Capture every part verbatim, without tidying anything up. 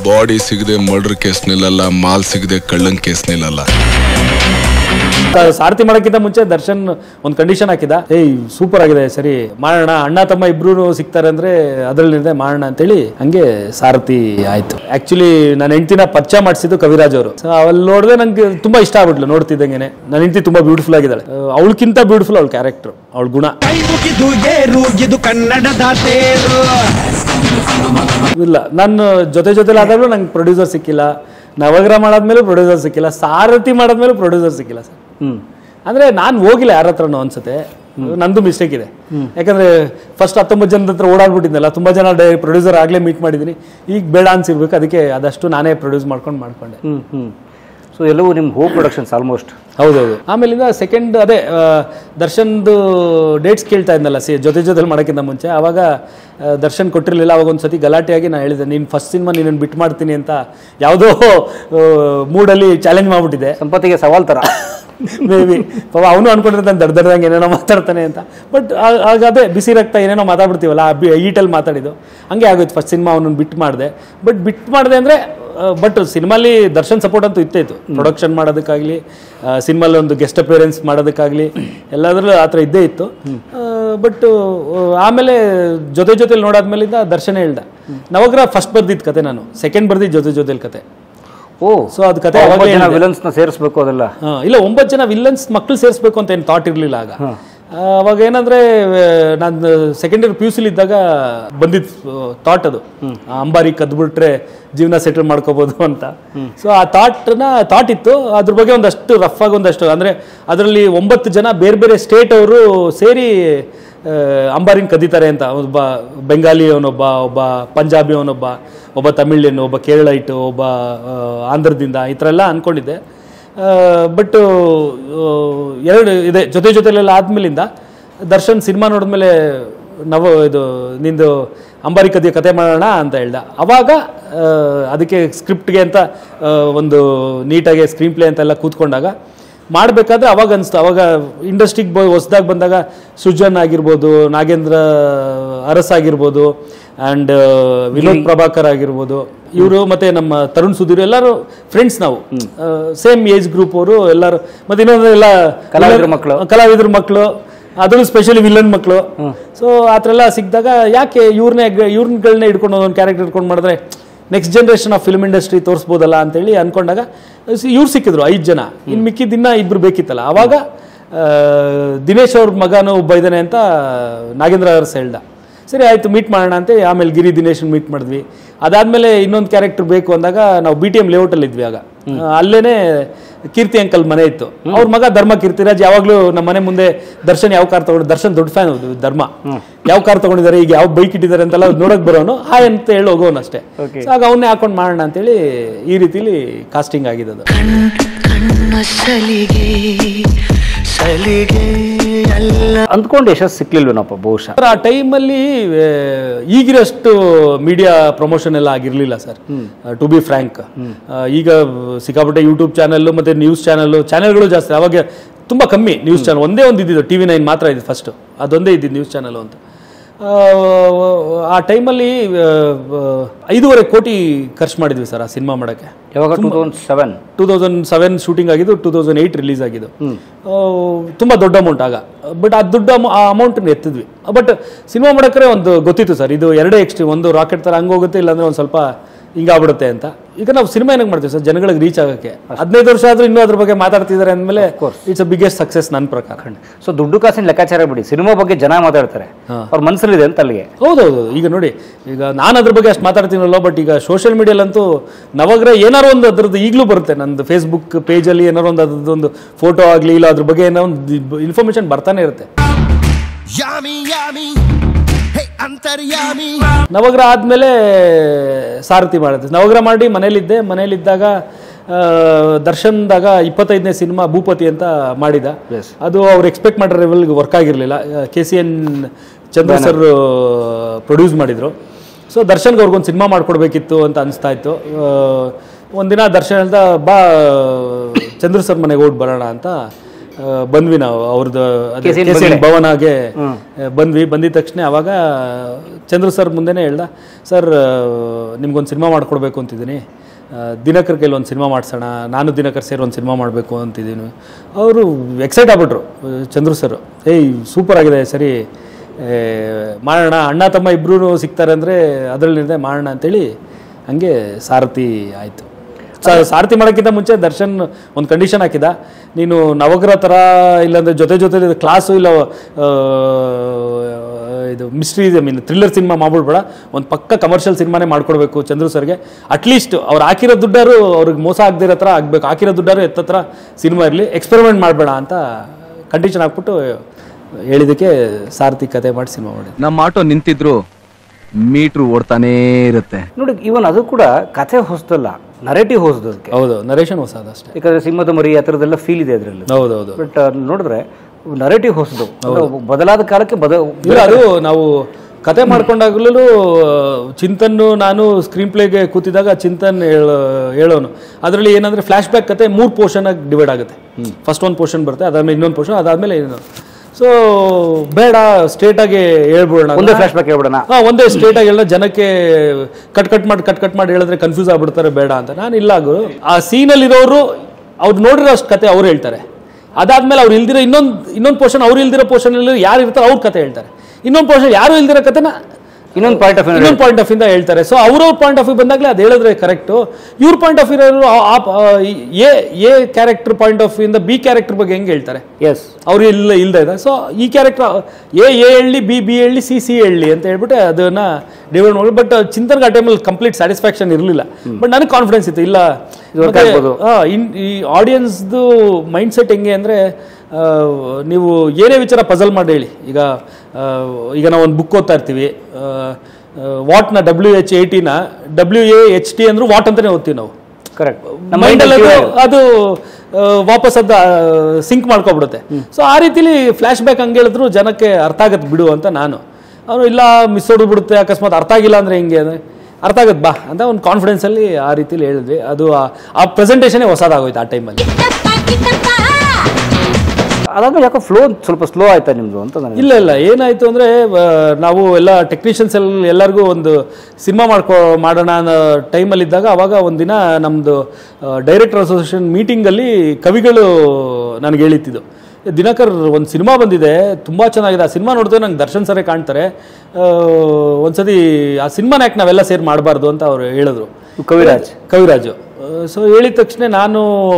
Body ಸಿಗದೆ murder case ನಿಲ್ಲಲ್ಲ, mall ಸಿಗದೆ ಕಳ್ಳನ್ ಕೇಸ್ ನಿಲ್ಲಲ್ಲ. ಸಾರಥಿ ಮಾಡೋಕ್ಕಿಂತ ಮುಂಚೆ ದರ್ಶನ್ ಒಂದು ಕಂಡೀಷನ್ ಹಾಕಿದ, ಏಯ್ ಸೂಪರ್ ಆಗಿದೆ, ಸರಿ ಮಾಡೋಣ, ಅಣ್ಣ ತಮ್ಮ ಇಬ್ರು ಸಿಗ್ತಾರೆ ಅಂದ್ರೆ ಅದ್ರಲ್ಲಿದೆ ಮಾಡೋಣ ಅಂತೇಳಿ ಹಂಗೆ ಸಾರಥಿ ಆಯ್ತು. ಆಕ್ಚುಲಿ ನನ್ನ ಹೆಂಡತಿನ ಪರಿಚಯ ಮಾಡಿಸಿದ್ದು ಕವಿರಾಜ್ ಅವರು. ಅಲ್ಲಿ ನೋಡಿದ್ರೆ ನಂಗೆ ತುಂಬಾ ಇಷ್ಟ ಆಗ್ಬಿಟ್ಲು ನೋಡ್ತಿದ್ದಂಗೆನೆ. ನನ್ನ ಹೆಂಡತಿ ತುಂಬಾ ಬ್ಯೂಟಿಫುಲ್ ಆಗಿದ್ದಾಳೆ, ಅವಳಕ್ಕಿಂತ ಬ್ಯೂಟಿಫುಲ್ ಅವಳ ಕ್ಯಾರೆಕ್ಟರ್, ಅವಳ ಗುಣ. ಇಲ್ಲ ನನ್ನ ಜೊತೆ ಜೊತೆಲಿ ಆದಾಗಲೂ ನಂಗೆ ಪ್ರೊಡ್ಯೂಸರ್ ಸಿಕ್ಕಿಲ್ಲ, ನವಗ್ರಹ ಮಾಡಾದ್ಮೇಲೆ ಪ್ರೊಡ್ಯೂಸರ್ ಸಿಕ್ಕಿಲ್ಲ, ಸಾರಥಿ ಮಾಡಾದ್ಮೇಲೆ ಪ್ರೊಡ್ಯೂಸರ್ ಸಿಕ್ಕಿಲ್ಲ ಸರ್. ಹ್ಮ್ ಅಂದ್ರೆ ನಾನು ಹೋಗಿಲ್ಲ ಯಾರ ಹತ್ರನೂ ಅನ್ಸುತ್ತೆ, ನಂದು ಮಿಸ್ಟೇಕ್ ಇದೆ. ಯಾಕಂದ್ರೆ ಫಸ್ಟ್ ಹತ್ತೊಂಬತ್ತು ಜನದ ಹತ್ರ ಓಡಾಡ್ಬಿಟ್ಟಿದ್ನಲ್ಲ, ತುಂಬಾ ಜನ ಪ್ರೊಡ್ಯೂಸರ್ ಆಗ್ಲೇ ಮೀಟ್ ಮಾಡಿದೀನಿ, ಈಗ ಬೇಡ ಅನ್ಸಿರ್ಬೇಕು, ಅದಕ್ಕೆ ಆದಷ್ಟು ನಾನೇ ಪ್ರೊಡ್ಯೂಸ್ ಮಾಡ್ಕೊಂಡು ಮಾಡ್ಕೊಂಡೆ. ಹ್ಮ್ ಹ್ಮ್ ಸೊ ಎಲ್ಲವೂ ನಿಮ್ಮ ಹೋಮ್ ಪ್ರೊಡಕ್ಷನ್ಸ್ ಆಲ್ಮೋಸ್ಟ್. ಹೌದೌದು. ಆಮೇಲಿಂದ ಸೆಕೆಂಡ್ ಅದೇ ದರ್ಶನ್ದು ಡೇಟ್ಸ್ ಕೇಳ್ತಾ ಇದ್ನಲ್ಲ ಸಿ ಜೊತೆ ಜೊತೆಲಿ ಮಾಡೋಕ್ಕಿಂತ ಮುಂಚೆ, ಆವಾಗ ದರ್ಶನ್ ಕೊಟ್ಟಿರಲಿಲ್ಲ. ಅವಾಗ ಒಂದು ಸತಿ ಗಲಾಟೆಯಾಗಿ ನಾನು ಹೇಳಿದೆ, ನೀನು ಫಸ್ಟ್ ಸಿನಿಮಾ ನೀನು ಬಿಟ್ಟು ಮಾಡ್ತೀನಿ ಅಂತ ಯಾವುದೋ ಮೂಡಲ್ಲಿ ಚಾಲೆಂಜ್ ಮಾಡ್ಬಿಟ್ಟಿದೆ. ಸಂಪತ್ತಿಗೆ ಸವಾಲ್ ಥರ ಮೇ ಬಿ ಪಾಪ ಅವನು ಅನ್ಕೊಂಡಿರ್ತಾನೆ ದಡ್ಡ ದಡ್ಡಂಗೆ ಏನೇನೋ ಮಾತಾಡ್ತಾನೆ ಅಂತ. ಬಟ್ ಆಗ ಅದೇ ಬಿಸಿ ರಕ್ತ ಏನೇನೋ ಮಾತಾಡ್ಬಿಡ್ತೀವಲ್ಲ, ಆ ಈಟಲ್ಲಿ ಮಾತಾಡಿದ್ದು ಹಂಗೆ ಆಗೋಯ್ತು. ಫಸ್ಟ್ ಸಿನಿಮಾ ಅವನನ್ನು ಬಿಟ್ಟು ಮಾಡಿದೆ. ಬಟ್ ಬಿಟ್ಟು ಮಾಡಿದೆ ಅಂದರೆ ಬಟ್ ಸಿನಿಮಾಲಿ ದರ್ಶನ್ ಸಪೋರ್ಟ್ ಅಂತೂ ಇತ್ತೇ ಇತ್ತು. ಪ್ರೊಡಕ್ಷನ್ ಮಾಡೋದಕ್ಕಾಗಲಿ, ಸಿನಿಮಾಲಿ ಒಂದು ಗೆಸ್ಟ್ ಅಪಿಯರೆನ್ಸ್ ಮಾಡೋದಕ್ಕಾಗಲಿ ಎಲ್ಲದರಲ್ಲೂ ಆ ಥರ ಇದ್ದೇ ಇತ್ತು. ಬಟ್ ಆಮೇಲೆ ಜೊತೆ ಜೊತೆಲಿ ನೋಡಾದ್ಮೇಲಿಂದ ದರ್ಶನ ಹೇಳ್ದ, ನವಗ್ರಹ ಫಸ್ಟ್ ಬರ್ದಿದ್ದು ಕತೆ, ನಾನು ಸೆಕೆಂಡ್ ಬರ್ದಿದ್ದು ಜೊತೆ ಜೊತೆಲಿ ಕತೆ. ಓ ಸೊ ಅದು ಕತೆ ವಿಲನ್ಸ್ನ ಸೇರಿಸ್ಬೇಕು ಅದೆಲ್ಲ. ಇಲ್ಲ, ಒಂಬತ್ತು ಜನ ವಿಲನ್ಸ್ ಮಕ್ಕಳು ಸೇರಿಸ್ಬೇಕು ಅಂತ ಏನು ಥಾಟ್ ಇರಲಿಲ್ಲ ಆಗ. ಅವಾಗ ಏನಂದ್ರೆ ನಾನು ಸೆಕೆಂಡ್ ಇಯರ್ ಪಿ ಯು ಸಿಲಿ ಇದ್ದಾಗ ಬಂದಿದ್ದು ಥಾಟ್ ಅದು, ಅಂಬಾರಿ ಕದ್ಬಿಟ್ರೆ ಜೀವನ ಸೆಟಲ್ ಮಾಡ್ಕೋಬಹುದು ಅಂತ. ಸೊ ಆ ಥಾಟ್ನ ಥಾಟ್ ಇತ್ತು. ಅದ್ರ ಬಗ್ಗೆ ಒಂದಷ್ಟು ರಫ್ ಆಗಿ ಒಂದಷ್ಟು ಅಂದರೆ ಅದರಲ್ಲಿ ಒಂಬತ್ತು ಜನ ಬೇರೆ ಬೇರೆ ಸ್ಟೇಟ್ ಅವರು ಸೇರಿ ಅಂಬಾರಿನ ಕದೀತಾರೆ ಅಂತ. ಒಬ್ಬ ಬೆಂಗಾಲಿ ಅವನೊಬ್ಬ, ಒಬ್ಬ ಪಂಜಾಬಿ ಅವನೊಬ್ಬ, ಒಬ್ಬ ತಮಿಳಿಯನ್, ಒಬ್ಬ ಕೇರಳೈಟು, ಒಬ್ಬ ಆಂಧ್ರದಿಂದ, ಈ ಥರ ಎಲ್ಲ ಅಂದ್ಕೊಂಡಿದ್ದೆ. ಬಟ್ ಎರಡು ಇದೆ ಜೊತೆ ಜೊತೆಲೆಲ್ಲ ಆದ್ಮೇಲಿಂದ ದರ್ಶನ್ ಸಿನಿಮಾ ನೋಡಿದ್ಮೇಲೆ ನಾವು ಇದು ನಿಂದು ಅಂಬಾರಿ ಕದಿಯ ಕತೆ ಮಾಡೋಣ ಅಂತ ಹೇಳ್ದ. ಅವಾಗ ಅದಕ್ಕೆ ಸ್ಕ್ರಿಪ್ಟ್ಗೆ ಅಂತ ಒಂದು ನೀಟಾಗಿ ಸ್ಕ್ರೀನ್ ಪ್ಲೇ ಅಂತೆಲ್ಲ ಕೂತ್ಕೊಂಡಾಗ ಮಾಡಬೇಕಾದ್ರೆ ಅವಾಗ ಅನಿಸ್ತು. ಅವಾಗ ಇಂಡಸ್ಟ್ರಿಗೆ ಬ ಹೊಸದಾಗಿ ಬಂದಾಗ ಸೃಜನ್ ಆಗಿರ್ಬೋದು, ನಾಗೇಂದ್ರ ಅರಸ್ ಆಗಿರ್ಬೋದು, ಆ್ಯಂಡ್ ವಿನೋದ್ ಪ್ರಭಾಕರ್ ಆಗಿರ್ಬೋದು, ಇವರು ಮತ್ತೆ ನಮ್ಮ ತರುಣ್ ಸುಧೀರ್ ಎಲ್ಲರೂ ಫ್ರೆಂಡ್ಸ್, ನಾವು ಸೇಮ್ ಏಜ್ ಗ್ರೂಪ್ ಅವರು ಎಲ್ಲರೂ. ಮತ್ತೆ ಇನ್ನೊಂದು ಎಲ್ಲ ಕಲಾವಿದ್ರ ಮಕ್ಕಳು ಕಲಾವಿದ್ರ ಮಕ್ಕಳು ಅದರಲ್ಲೂ ಸ್ಪೆಷಲಿ ವಿಲನ್ ಮಕ್ಕಳು. ಸೊ ಆ ಥರ ಎಲ್ಲ ಸಿಕ್ಕಿದಾಗ ಯಾಕೆ ಇವ್ರನ್ನೇ ಇವ್ರನ್ಗಳನ್ನೇ ಇಟ್ಕೊಂಡು ಒಂದು ಕ್ಯಾರೆಕ್ಟರ್ ಇಟ್ಕೊಂಡು ಮಾಡಿದ್ರೆ next generation of film industry ತೋರಿಸ್ಬೋದಲ್ಲ ಅಂತೇಳಿ ಅಂದ್ಕೊಂಡಾಗ ಇವ್ರು ಸಿಕ್ಕಿದ್ರು ಐದು ಜನ. ಇನ್ನು ಮಿಕ್ಕಿದ್ದಿನ ಇಬ್ರು ಬೇಕಿತ್ತಲ್ಲ. ಆವಾಗ ದಿನೇಶ್ ಅವ್ರ ಮಗನೂ ಒಬ್ಬ ಇದ್ದಾನೆ ಅಂತ ನಾಗೇಂದ್ರ ಅರಸ್ ಹೇಳ್ದ. ಸರಿ ಆಯಿತು ಮೀಟ್ ಮಾಡೋಣ ಅಂತ ಆಮೇಲೆ ಗಿರಿ ದಿನೇಶನ್ ಮೀಟ್ ಮಾಡಿದ್ವಿ. ಅದಾದಮೇಲೆ ಇನ್ನೊಂದು ಕ್ಯಾರೆಕ್ಟರ್ ಬೇಕು ಅಂದಾಗ ನಾವು ಬಿ ಟಿ ಎಮ್ ಲೇಔಟಲ್ಲಿ ಇದ್ವಿ. ಆಗ ಅಲ್ಲೇ ಕೀರ್ತಿ ಅಂಕಲ್ ಮನೆ ಇತ್ತು. ಅವ್ರ ಮಗ ಧರ್ಮ ಕೀರ್ತಿರಾಜ್ ಯಾವಾಗಲೂ ನಮ್ಮ ಮನೆ ಮುಂದೆ ದರ್ಶನ್ ಯಾವ ಕಾರ್ ತಗೊಂಡು, ದರ್ಶನ್ ದೊಡ್ಡ ಫ್ಯಾನ್ ಹೌದು ಧರ್ಮ, ಯಾವ ಕಾರ್ ತಗೊಂಡಿದ್ದಾರೆ, ಈಗ ಯಾವ ಬೈಕ್ ಇಟ್ಟಿದ್ದಾರೆ ಅಂತೆಲ್ಲ ನೋಡಕ್ ಬರೋನು, ಹಾಯ್ ಅಂತ ಹೇಳಿ ಹೋಗೋನು ಅಷ್ಟೇ. ಆಗ ಅವನ್ನೇ ಹಾಕೊಂಡು ಮಾಡೋಣ ಅಂತೇಳಿ ಈ ರೀತಿಲಿ ಕಾಸ್ಟಿಂಗ್ ಆಗಿದೆ. ಅಂದ್ಕೊಂಡು ಯಶಸ್ಸು ಸಿಕ್ಲಿಲ್ವೇನಪ್ಪ ಬಹುಶಃ. ಆ ಟೈಮಲ್ಲಿ ಈಗಿರಷ್ಟು ಮೀಡಿಯಾ ಪ್ರಮೋಷನ್ ಎಲ್ಲ ಆಗಿರಲಿಲ್ಲ ಸರ್, ಟು ಬಿ ಫ್ರ್ಯಾಂಕ್. ಈಗ ಸಿಕ್ಕಾಪಟ್ಟೆ ಯೂಟ್ಯೂಬ್ ಚಾನಲ್ ಮತ್ತೆ ನ್ಯೂಸ್ ಚಾನಲ್ ಚಾನಲ್ಗಳು ಜಾಸ್ತಿ. ಅವಾಗ ತುಂಬ ಕಮ್ಮಿ ನ್ಯೂಸ್ ಚಾನಲ್, ಒಂದೇ ಒಂದು ಇದ್ದಿದ್ದು ಟಿ ವಿ ನೈನ್ ಮಾತ್ರ ಇದ್ದು ಫಸ್ಟ್, ಅದೊಂದೇ ಇದ್ದಿದ್ದು ನ್ಯೂಸ್ ಚಾನಲ್ ಅಂತ. ಆ ಟೈಮಲ್ಲಿ ಐದೂವರೆ ಕೋಟಿ ಖರ್ಚು ಮಾಡಿದ್ವಿ ಸರ್ ಆ ಸಿನಿಮಾ ಮಾಡೋಕ್ಕೆ. ಯಾವಾಗ two thousand seven two thousand seven shooting ಆಗಿದ್ದು, ಟೂ ತೌಸಂಡ್ ಏಯ್ಟ್ ರಿಲೀಸ್ ಆಗಿದ್ದು. ತುಂಬ ದೊಡ್ಡ ಅಮೌಂಟ್ ಆಗ. ಬಟ್ ಆ ದುಡ್ಡು ಆ ಅಮೌಂಟನ್ನು ಎತ್ತಿದ್ವಿ. ಬಟ್ ಸಿನಿಮಾ ಮಾಡೋಕ್ಕೆ ಒಂದು ಗೊತ್ತಿತ್ತು ಸರ್, ಇದು ಎರಡೇ ಎಕ್ಸ್ಟ್ರೀಮ್, ಒಂದು ರಾಕೆಟ್ ಥರ ಹಂಗೆ ಹೋಗುತ್ತೆ, ಇಲ್ಲಾಂದರೆ ಒಂದು ಸ್ವಲ್ಪ ಹಿಂಗಾಗ್ಬಿಡುತ್ತೆ ಅಂತ. ಈಗ ನಾವು ಸಿನಿಮಾ ಏನಕ್ಕೆ ಮಾಡ್ತೀವಿ ಸರ್, ಜನಗಳಿಗೆ ರೀಚ್ ಆಗೋಕ್ಕೆ. ಹದಿನೈದು ವರ್ಷ ಆದರೂ ಇನ್ನೂ ಅದ್ರ ಬಗ್ಗೆ ಮಾತಾಡ್ತಿದ್ದಾರೆ ಅಂದಮೇಲೆ ಇಟ್ಸ್ ಅ ಬಿಗ್ಗೆಸ್ಟ್ ಸಕ್ಸಸ್ ನನ್ನ ಪ್ರಕಾರ. ಸೊ ದುಡ್ಡು ಕಾಸಿನ ಲೆಕ್ಕಾಚಾರ ಬಿಡಿ, ಸಿನಿಮಾ ಬಗ್ಗೆ ಜನ ಮಾತಾಡ್ತಾರೆ, ಅವ್ರ ಮನಸ್ಸಲ್ಲಿದೆ ಅಂತ ಅಲ್ಲಿಗೆ. ಹೌದೌದು. ಈಗ ನೋಡಿ, ಈಗ ನಾನು ಅದ್ರ ಬಗ್ಗೆ ಅಷ್ಟು ಮಾತಾಡ್ತೀನಲ್ಲ, ಬಟ್ ಈಗ ಸೋಷಿಯಲ್ ಮೀಡಿಯಲ್ಲಂತೂ ನವಗ್ರಹ ಏನಾರು ಒಂದು ಅದ್ರದ್ದು ಈಗಲೂ ಬರುತ್ತೆ. ನಂದು ಫೇಸ್ಬುಕ್ ಪೇಜಲ್ಲಿ ಏನಾರು ಒಂದು ಅದ್ರದ್ದೊಂದು ಫೋಟೋ ಆಗಲಿ, ಇಲ್ಲ ಅದ್ರ ಬಗ್ಗೆ ಏನೋ ಒಂದು ಇನ್ಫಾರ್ಮೇಶನ್ ಬರ್ತಾನೆ ಇರುತ್ತೆ. ನವಗ್ರಹ ಆದ್ಮೇಲೆ ಸಾರಥಿ ಮಾಡಿದೆ. ನವಗ್ರಹ ಮಾಡಿ ಮನೇಲಿದ್ದೆ. ಮನೇಲಿದ್ದಾಗ ದರ್ಶನ್ದಾಗ ಇಪ್ಪತ್ತೈದನೇ ಸಿನಿಮಾ ಭೂಪತಿ ಅಂತ ಮಾಡಿದ. ಅದು ಅವ್ರು ಎಕ್ಸ್ಪೆಕ್ಟ್ ಮಾಡೋ ಲೆವೆಲ್ಗೆ ವರ್ಕ್ ಆಗಿರಲಿಲ್ಲ. K C N Chandra sir produce ಮಾಡಿದ್ರು. ಸೊ ದರ್ಶನ್ಗೆ ಅವ್ರಿಗೊಂದು ಸಿನಿಮಾ ಮಾಡ್ಕೊಡ್ಬೇಕಿತ್ತು ಅಂತ ಅನಿಸ್ತಾ ಇತ್ತು. ಒಂದಿನ ದರ್ಶನ್ ಹೇಳ್ದ, ಬಾ ಚಂದ್ರ ಸರ್ ಮನೆಗೆ ಹೋಗಿ ಬರೋಣ ಅಂತ ಬಂದ್ವಿ ನಾವು ಅವ್ರದ್ದು ಭವನಾಗೆ ಬಂದ್ವಿ. ಬಂದಿದ ತಕ್ಷಣ ಅವಾಗ ಚಂದ್ರು ಸರ್ ಮುಂದೆನೇ ಹೇಳ್ದ, ಸರ್ ನಿಮ್ಗೊಂದು ಸಿನಿಮಾ ಮಾಡ್ಕೊಡ್ಬೇಕು ಅಂತಿದ್ದೀನಿ, ದಿನಕರ್ ಕೈಲಿ ಒಂದು ಸಿನಿಮಾ ಮಾಡಿಸೋಣ, ನಾನು ದಿನಕರ್ ಸೇರಿ ಒಂದು ಸಿನಿಮಾ ಮಾಡಬೇಕು ಅಂತಿದ್ದೀನಿ. ಅವರು ಎಕ್ಸೈಟ್ ಆಗ್ಬಿಟ್ರು ಚಂದ್ರು ಸರ್, ಏಯ್ ಸೂಪರ್ ಆಗಿದೆ, ಸರಿ ಮಾಡೋಣ, ಅಣ್ಣ ತಮ್ಮ ಇಬ್ಬರೂ ಸಿಗ್ತಾರೆ ಅಂದರೆ ಅದರಲ್ಲಿಂದ ಮಾಡೋಣ ಅಂತೇಳಿ ಹಂಗೆ ಸಾರಥಿ ಆಯಿತು. ಸಾರಥಿ ಮಾಡೋಕ್ಕಿಂತ ಮುಂಚೆ ದರ್ಶನ್ ಒಂದು ಕಂಡೀಷನ್ ಹಾಕಿದ, ನೀನು ನವಗ್ರಹ ಥರ ಇಲ್ಲಾಂದರೆ ಜೊತೆ ಜೊತೆ ಕ್ಲಾಸು ಇಲ್ಲ ಇದು mystery I mean thriller cinema ಮಾಡ್ಬಿಡ್ಬೇಡ, ಒಂದು ಪಕ್ಕ ಕಮರ್ಷಿಯಲ್ ಸಿನಿಮಾನೇ ಮಾಡ್ಕೊಡ್ಬೇಕು ಚಂದ್ರು ಸರ್ಗೆ, ಅಟ್ಲೀಸ್ಟ್ ಅವ್ರು ಹಾಕಿರೋ ದುಡ್ಡಾರು ಅವ್ರಿಗೆ ಮೋಸ ಆಗದಿರೋ ಥರ ಆಗಬೇಕು, ಹಾಕಿರೋ ದುಡ್ಡಾರು ಎತ್ತತ್ರ ಸಿನಿಮಾ ಇರಲಿ, ಎಕ್ಸ್ಪೆರಿಮೆಂಟ್ ಮಾಡಬೇಡ ಅಂತ ಕಂಡೀಷನ್ ಹಾಕ್ಬಿಟ್ಟು ಹೇಳಿದಕ್ಕೆ ಸಾರಥಿ ಕತೆ ಮಾಡಿ ಸಿನಿಮಾ ಮಾಡಿ. ನಮ್ಮ ಆಟೋ ನಿಂತಿದ್ರು ಮೀಟ್ರು ಓಡ್ತಾನೇ ಇರುತ್ತೆ ನೋಡಿ. ಇವನ್ ಅದು ಕೂಡ ಕಥೆ ಹೊಸದಲ್ಲ, ನರೇಟಿವ್ ಹೊಸದು. ಅದಕ್ಕೆ ಹೌದು, ನರೇಷನ್ ಹೊಸದು ಅಷ್ಟೇ. ಯಾಕಂದ್ರೆ ಸಿಂಹದ ಮರಿ ಆ ಥರದ್ದೆಲ್ಲ ಫೀಲ್ ಇದೆ ಅದರಲ್ಲಿ. ಹೌದೌದು. ಬಟ್ ನೋಡಿದ್ರೆ ನರೇಟಿವ್ ಹೊಸದು, ಬದಲಾದ ಕಾಲಕ್ಕೆ ಬದ ಇಲ್ಲ ಅದು ನಾವು ಕತೆ ಮಾಡ್ಕೊಂಡಾಗಲೂ ಚಿಂತನ್ ನಾನು ಸ್ಕ್ರೀನ್ ಪ್ಲೇಗೆ ಕೂತಿದಾಗ ಚಿಂತನ್ ಹೇಳೋ ಹೇಳೋನು ಅದರಲ್ಲಿ ಏನಂದ್ರೆ ಫ್ಲಾಶ್ ಬ್ಯಾಕ್ ಕತೆ ಮೂರು ಪೋರ್ಷನ್ ಆಗಿ ಡಿವೈಡ್ ಆಗುತ್ತೆ. ಫಸ್ಟ್ ಒಂದು ಪೋರ್ಷನ್ ಬರುತ್ತೆ, ಅದಾದ್ಮೇಲೆ ಇನ್ನೊಂದು ಪೋರ್ಷನ್, ಅದಾದ್ಮೇಲೆ ಏನು. ಸೊ ಬೇಡ ಸ್ಟ್ರೇಟ್ ಆಗಿ ಹೇಳ್ಬಿಡೋಣ, ಒಂದೇ ಫ್ಲಾಶ್ ಬ್ಯಾಕ್ ಹೇಳ್ಬಿಡೋಣ. ಹಾ ಒಂದೇ ಸ್ಟ್ರೇಟ್ ಆಗಿ ಹೇಳ, ಜನಕ್ಕೆ ಕಟ್ ಕಟ್ ಮಾಡಿ ಕಟ್ ಕಟ್ ಮಾಡಿ ಹೇಳಿದ್ರೆ ಕನ್ಫ್ಯೂಸ್ ಆಗ್ಬಿಡ್ತಾರೆ, ಬೇಡ ಅಂತ. ನಾನು ಇಲ್ಲ, ಆಗು ಆ ಸೀನಲ್ಲಿ ಇರೋರು ಅವ್ರು ನೋಡಿರೋ ಅಷ್ಟು ಕತೆ ಅವ್ರು ಹೇಳ್ತಾರೆ, ಅದಾದ್ಮೇಲೆ ಅವ್ರು ಇಲ್ದಿರೋ ಇನ್ನೊಂದು ಇನ್ನೊಂದು ಪೋರ್ಷನ್, ಅವ್ರು ಇಲ್ದಿರೋ ಪೋರ್ಷನ್ ಅಲ್ಲಿ ಯಾರು ಇರ್ತಾರೆ ಅವ್ರ ಕತೆ ಹೇಳ್ತಾರೆ, ಇನ್ನೊಂದು ಪೋರ್ಷನ್ ಯಾರು ಇಲ್ದಿರೋ ಕತೆನ ಇನ್ನೊಂದು ಪಾಯಿಂಟ್ ಆಫ್ ಇನ್ನೊಂದು ಪಾಯಿಂಟ್ ಆಫ್ ಇಂದ ಹೇಳ್ತಾರೆ. ಸೊ ಅವ್ರವ್ರ ಪಾಯಿಂಟ್ ಆಫ್ ವ್ಯೂ ಬಂದಾಗಲೇ ಅದು ಹೇಳಿದ್ರೆ ಕರೆಕ್ಟು. ಇವ್ರ point of view A A character point of view ಇಂದ ಬಿ ಕ್ಯಾರೆಕ್ಟರ್ ಬಗ್ಗೆ ಹೆಂಗೆ ಹೇಳ್ತಾರೆ, ಎಸ್ ಅವ್ರು ಇಲ್ಲ ಇಲ್ದೇ ಇದೆ. ಸೊ ಈ ಕ್ಯಾರೆಕ್ಟರ್ ಎ ಎ ಹೇಳಿ, ಬಿ ಬಿ ಹೇಳಿ, ಸಿ ಸಿ ಹೇಳಿ ಅಂತ ಹೇಳ್ಬಿಟ್ಟು ಅದನ್ನ ಡಿವೈಡ್ ಮಾಡಿ. ಬಟ್ ಚಿಂತನ್ಗೆ ಆ ಟೈಮಲ್ಲಿ ಕಂಪ್ಲೀಟ್ ಸ್ಯಾಟಿಸ್ಫ್ಯಾಕ್ಷನ್ ಇರಲಿಲ್ಲ, ಬಟ್ ನನಗೆ ಕಾನ್ಫಿಡೆನ್ಸ್ ಇತ್ತು, ಇಲ್ಲ ಈ ಆಡಿಯನ್ಸ್ದು ಮೈಂಡ್ ಸೆಟ್ ಹೆಂಗೆ ಅಂದರೆ, ನೀವು ಏನೇ ವಿಚಾರ ಪಜಲ್ ಮಾಡಿ ಹೇಳಿ. ಈಗ ಈಗ ನಾವು ಒಂದು ಬುಕ್ ಓದ್ತಾ ಇರ್ತೀವಿ, ವಾಟ್ನ ಡಬ್ಲ್ಯೂ ಎಚ್ ಏಯ್ಟಿನ ಡಬ್ಲ್ಯೂ ಎ ಎಚ್ ಟಿ ಅಂದ್ರೂ ವಾಟ್ ಅಂತಾನೆ ಓದ್ತೀವಿ ನಾವು. ಕರೆಕ್ಟ್. ಮೈಂಡಲ್ಲಿ ಅದು ವಾಪಸ್ ಅದು ಸಿಂಕ್ ಮಾಡ್ಕೊಬಿಡುತ್ತೆ. ಸೊ ಆ ರೀತಿಲಿ ಫ್ಲಾಶ್ ಬ್ಯಾಕ್ ಹಂಗೆ ಹೇಳಿದ್ರು ಜನಕ್ಕೆ ಅರ್ಥ ಆಗತ್ತೆ ಬಿಡು ಅಂತ ನಾನು. ಅವನು ಇಲ್ಲ ಮಿಸ್ ಹೊಡ್ಬಿಡುತ್ತೆ, ಅಕಸ್ಮಾತ್ ಅರ್ಥ ಆಗಿಲ್ಲ ಅಂದರೆ ಹೆಂಗೆ ಅಂದರೆ ಅರ್ಥ ಆಗತ್ತೆ ಬಾ ಅಂತ ಒಂದು ಕಾನ್ಫಿಡೆನ್ಸಲ್ಲಿ ಆ ರೀತಿಲಿ ಹೇಳಿದ್ವಿ. ಅದು ಆ ಪ್ರೆಸೆಂಟೇಷನೇ ಹೊಸದಾಗೋಯ್ತು ಆ ಟೈಮಲ್ಲಿ. ಅದಾದ್ಮೇಲೆ ಯಾಕೋ ಫ್ಲೋ ಸ್ವಲ್ಪ ಸ್ಲೋ ಆಯ್ತಾ ನಿಮ್ದು ಅಂತ? ಇಲ್ಲ ಇಲ್ಲ ಏನಾಯ್ತು ಅಂದರೆ, ನಾವು ಎಲ್ಲ ಟೆಕ್ನಿಷಿಯನ್ಸ್ ಎಲ್ಲ ಎಲ್ಲರಿಗೂ ಒಂದು ಸಿನಿಮಾ ಮಾಡ್ಕೊ ಮಾಡೋಣ ಅನ್ನೋ ಟೈಮಲ್ಲಿ ಇದ್ದಾಗ, ಅವಾಗ ಒಂದಿನ ನಮ್ಮದು ಡೈರೆಕ್ಟರ್ ಅಸೋಸಿಯೇಷನ್ ಮೀಟಿಂಗಲ್ಲಿ ಕವಿಗಳು ನನಗೆ ಹೇಳಿತ್ತಿದ್ದು, ದಿನಕರ್ ಒಂದು ಸಿನಿಮಾ ಬಂದಿದೆ ತುಂಬ ಚೆನ್ನಾಗಿದೆ, ಆ ಸಿನಿಮಾ ನೋಡಿದ್ರೆ ನಂಗೆ ದರ್ಶನ್ ಸರೇ ಕಾಣ್ತಾರೆ, ಒಂದ್ಸತಿ ಆ ಸಿನಿಮಾನ ಯಾಕೆ ನಾವೆಲ್ಲ ಸೇರಿ ಮಾಡಬಾರ್ದು ಅಂತ ಅವ್ರು ಹೇಳಿದ್ರು. ಕವಿರಾಜ್ ಕವಿರಾಜು ಸೊ ಹೇಳಿದ ತಕ್ಷಣ ನಾನು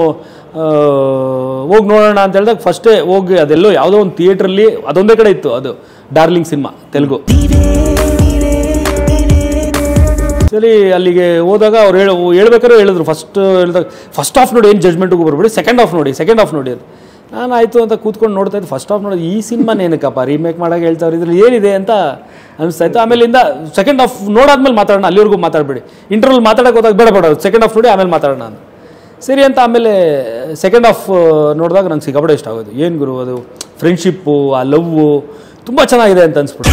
ಹೋಗಿ ನೋಡೋಣ ಅಂತ ಹೇಳಿದಾಗ ಫಸ್ಟೇ ಹೋಗಿ ಅದೆಲ್ಲೋ ಯಾವುದೋ ಒಂದು ಥಿಯೇಟ್ರಲ್ಲಿ ಅದೊಂದೇ ಕಡೆ ಇತ್ತು, ಅದು ಡಾರ್ಲಿಂಗ್ ಸಿನಿಮಾ ತೆಲುಗು. ಸರಿ ಅಲ್ಲಿಗೆ ಹೋದಾಗ ಅವ್ರು ಹೇಳ ಹೇಳ್ಬೇಕಾದ್ರೆ ಹೇಳಿದ್ರು, ಫಸ್ಟ್ ಹೇಳಿದಾಗ ಫಸ್ಟ್ ಹಾಫ್ ನೋಡಿ, ಏನು ಜಜ್ಮೆಂಟ್ಗೂ ಬರ್ಬೇಡಿ, ಸೆಕೆಂಡ್ ಹಾಫ್ ನೋಡಿ ಸೆಕೆಂಡ್ ಹಾಫ್ ನೋಡಿ ಅದು. ನಾನು ಆಯಿತು ಅಂತ ಕೂತ್ಕೊಂಡು ನೋಡ್ತಾ ಇದ್ದೆ, ಫಸ್ಟ್ ಹಾಫ್ ನೋಡಿ ಈ ಸಿನಿಮಾನ ಏನಕ್ಕಪ್ಪ ರೀಮೇಕ್ ಮಾಡೋಕೆ ಹೇಳ್ತಾವ್ರು, ಇದ್ರಲ್ಲಿ ಏನಿದೆ ಅಂತ ಅನಿಸ್ತಾ ಇತ್ತು. ಆಮೇಲಿಂದ ಸೆಕೆಂಡ್ ಹಾಫ್ ನೋಡಾದ್ಮೇಲೆ ಮಾತಾಡೋಣ, ಅಲ್ಲಿವರೆಗೂ ಮಾತಾಡಬೇಡಿ, ಇಂಟರ್ವಲ್ ಮಾತಾಡೋಕೆ ಹೋದಾಗ ಬೇಡ ಬೇಡ ಸೆಕೆಂಡ್ ಹಾಫ್ ನೋಡಿ ಆಮೇಲೆ ಮಾತಾಡೋಣ ಅಂತ. ಸರಿ ಅಂತ ಆಮೇಲೆ ಸೆಕೆಂಡ್ ಹಾಫ್ ನೋಡಿದಾಗ ನಂಗೆ ಸಿಕ್ಕಾಪಟ್ಟೆ ಇಷ್ಟ ಆಗೋದು. ಏನು ಗುರು ಅದು ಫ್ರೆಂಡ್ಶಿಪ್ಪು, ಆ ಲವ್ವು ತುಂಬ ಚೆನ್ನಾಗಿದೆ ಅಂತ ಅನ್ಸ್ಬಿಟ್ಟು.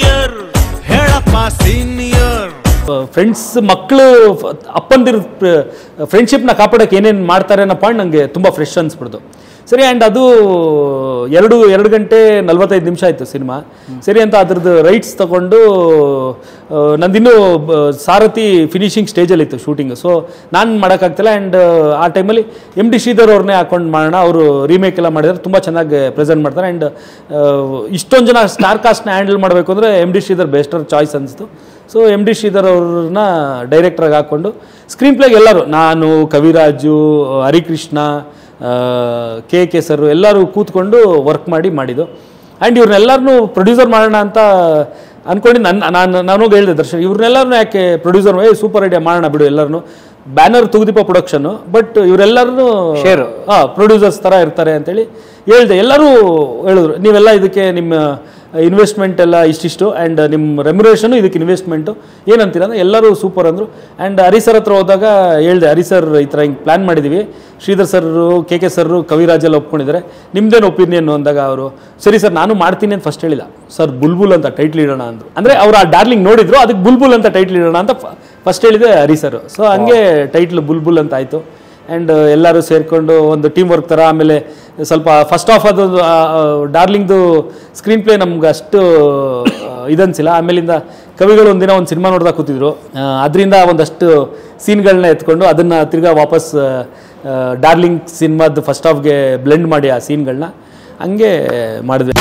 ಫ್ರೆಂಡ್ಸ್ ಮಕ್ಕಳು ಅಪ್ಪಂದಿರ ಫ್ರೆಂಡ್ಶಿಪ್ನ ಕಾಪಾಡೋಕೆ ಏನೇನು ಮಾಡ್ತಾರೆ ಅನ್ನೋ ಪಾಯಿಂಟ್ ನನಗೆ ತುಂಬ ಫ್ರೆಶ್ ಅನ್ಸ್ಬಿಡ್ತು. ಸರಿ ಆ್ಯಂಡ್ ಅದು ಎರಡು ಎರಡು ಗಂಟೆ ನಲ್ವತ್ತೈದು ನಿಮಿಷ ಆಯಿತು ಸಿನಿಮಾ. ಸರಿ ಅಂತ ಅದ್ರದ್ದು ರೈಟ್ಸ್ ತೊಗೊಂಡು ನಂದಿನ್ನೂ ಸಾರಥಿ ಫಿನಿಶಿಂಗ್ ಸ್ಟೇಜಲ್ಲಿತ್ತು ಶೂಟಿಂಗು. ಸೊ ನಾನು ಮಾಡೋಕ್ಕಾಗ್ತಿಲ್ಲ. ಆ್ಯಂಡ್ ಆ ಟೈಮಲ್ಲಿ ಎಮ್ ಡಿ ಶ್ರೀಧರ್ ಅವ್ರನ್ನೇ ಹಾಕೊಂಡು ಮಾಡೋಣ, ಅವರು ರೀಮೇಕ್ ಎಲ್ಲ ಮಾಡಿದ್ರೆ ತುಂಬ ಚೆನ್ನಾಗಿ ಪ್ರೆಸೆಂಟ್ ಮಾಡ್ತಾರೆ. ಆ್ಯಂಡ್ ಇಷ್ಟೊಂದು ಜನ ಸ್ಟಾರ್ ಕಾಸ್ಟ್ನ ಹ್ಯಾಂಡಲ್ ಮಾಡಬೇಕು ಅಂದರೆ M D Sridhar bester choice ಅನಿಸ್ತು. ಸೊ ಎಮ್ ಡಿ ಶ್ರೀಧರ್ ಅವ್ರನ್ನ ಡೈರೆಕ್ಟ್ರಾಗಿ ಹಾಕ್ಕೊಂಡು ಸ್ಕ್ರೀನ್ ಪ್ಲೇಗೆ ಎಲ್ಲರೂ, ನಾನು, Kaviraju, Harikrishna, K K sir ಎಲ್ಲರೂ ಕೂತ್ಕೊಂಡು ವರ್ಕ್ ಮಾಡಿ ಮಾಡಿದ್ದು. ಆ್ಯಂಡ್ ಇವ್ರನ್ನೆಲ್ಲರನ್ನೂ ಪ್ರೊಡ್ಯೂಸರ್ ಮಾಡೋಣ ಅಂತ ಅಂದ್ಕೊಂಡು ನನ್ನ ನಾನು ನಾನು ಹೇಳಿದೆ ದರ್ಶನ್, ಇವ್ರನ್ನೆಲ್ಲರನ್ನೂ ಯಾಕೆ ಪ್ರೊಡ್ಯೂಸರ್, ಏ ಸೂಪರ್ ಐಡಿಯಾ ಮಾಡೋಣ ಬಿಡು ಎಲ್ಲರನ್ನೂ, ಬ್ಯಾನರ್ ತುಗುದೀಪ ಪ್ರೊಡಕ್ಷನ್ನು, ಬಟ್ ಇವರೆಲ್ಲರೂ ಶೇರು ಹಾಂ ಪ್ರೊಡ್ಯೂಸರ್ಸ್ ಥರ ಇರ್ತಾರೆ ಅಂತೇಳಿ ಹೇಳಿದೆ. ಎಲ್ಲರೂ ಹೇಳಿದ್ರು ನೀವೆಲ್ಲ ಇದಕ್ಕೆ ನಿಮ್ಮ ಇನ್ವೆಸ್ಟ್ಮೆಂಟ್ ಎಲ್ಲ ಇಷ್ಟಿಷ್ಟು ಆ್ಯಂಡ್ ನಿಮ್ಮ ರೆಮ್ಯುರೇಷನು ಇದಕ್ಕೆ ಇನ್ವೆಸ್ಟ್ಮೆಂಟು ಏನಂತೀರ ಅಂದರೆ ಎಲ್ಲರೂ ಸೂಪರ್ ಅಂದರು. ಆ್ಯಂಡ್ ಹರಿಸರ್ ಹತ್ರ ಹೋದಾಗ ಹೇಳಿದೆ, ಹರಿಸರ್ ಈ ಥರ ಹಿಂಗೆ ಪ್ಲ್ಯಾನ್ ಮಾಡಿದ್ದೀವಿ, ಶ್ರೀಧರ್ ಸರ್ರು, ಕೆ ಕೆ ಸರ್ರು, ಕವಿರಾಜೆಲ್ಲ ಒಪ್ಕೊಂಡಿದ್ದಾರೆ, ನಿಮ್ದೇನು ಒಪಿನಿಯನ್ ಅಂದಾಗ ಅವರು ಸರಿ ಸರ್ ನಾನು ಮಾಡ್ತೀನಿ ಅಂತ ಫಸ್ಟ್ ಹೇಳಿಲ್ಲ, ಸರ್ ಬುಲ್ಬುಲ್ ಅಂತ ಟೈಟ್ಲ್ ಇಡೋಣ ಅಂದರು. ಅಂದರೆ ಅವ್ರು ಆ ಡಾರ್ಲಿಂಗ್ ನೋಡಿದ್ರು, ಅದಕ್ಕೆ ಬುಲ್ಬುಲ್ ಅಂತ ಟೈಟ್ಲ್ ಇಡೋಣ ಅಂತ ಫಸ್ಟ್ ಹೇಳಿದೆ ಹರಿಸರ್. ಸೊ ಹಂಗೆ ಟೈಟ್ಲ್ ಬುಲ್ಬುಲ್ ಅಂತ ಆಯಿತು. ಆ್ಯಂಡ್ ಎಲ್ಲರೂ ಸೇರಿಕೊಂಡು ಒಂದು ಟೀಮ್ ವರ್ಕ್ ಥರ. ಆಮೇಲೆ ಸ್ವಲ್ಪ ಫಸ್ಟ್ ಆಫ್ ಅದು ಡಾರ್ಲಿಂಗ್ದು ಸ್ಕ್ರೀನ್ ಪ್ಲೇ ನಮ್ಗೆ ಅಷ್ಟು ಇದನ್ಸಿಲ್ಲ. ಆಮೇಲಿಂದ ಕವಿಗಳು ಒಂದಿನ ಒಂದು ಸಿನಿಮಾ ನೋಡ್ದಾಗ ಕೂತಿದ್ರು, ಅದರಿಂದ ಒಂದಷ್ಟು ಸೀನ್ಗಳನ್ನ ಎತ್ಕೊಂಡು ಅದನ್ನು ತಿರ್ಗಾ ವಾಪಸ್ ಡಾರ್ಲಿಂಗ್ ಸಿನಿಮಾದ ಫಸ್ಟ್ ಹಾಫ್ಗೆ ಬ್ಲೆಂಡ್ ಮಾಡಿ ಆ ಸೀನ್ಗಳನ್ನ ಹಂಗೆ ಮಾಡಿದೆ.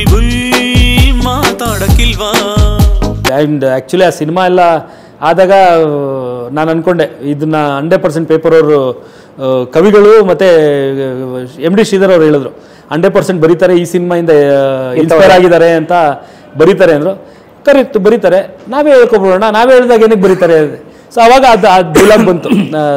ಆ್ಯಂಡ್ ಆ್ಯಕ್ಚುಲಿ ಆ ಸಿನಿಮಾ ಎಲ್ಲ ಆದಾಗ ನಾನು ಅಂದ್ಕೊಂಡೆ ಇದನ್ನ ಹಂಡ್ರೆಡ್ ಪರ್ಸೆಂಟ್ ಪೇಪರ್ ಅವರು ಕವಿಗಳು ಮತ್ತು ಎಮ್ ಡಿ ಶ್ರೀಧರ್ ಅವ್ರು ಹೇಳಿದ್ರು ಹಂಡ್ರೆಡ್ ಪರ್ಸೆಂಟ್ ಬರೀತಾರೆ, ಈ ಸಿನಿಮಾಯಿಂದ ಇನ್ಸ್ಪೈರ್ ಆಗಿದ್ದಾರೆ ಅಂತ ಬರೀತಾರೆ ಅಂದರು. ಕರೆಕ್ಟ್ ಬರೀತಾರೆ, ನಾವೇ ಹೇಳ್ಕೊಬಿಡೋಣ, ನಾವೇ ಹೇಳಿದಾಗ ಏನಕ್ಕೆ ಬರೀತಾರೆ. ಸೊ ಅವಾಗ ಅದು ಆ ಡೈಲಾಗ್ ಬಂತು.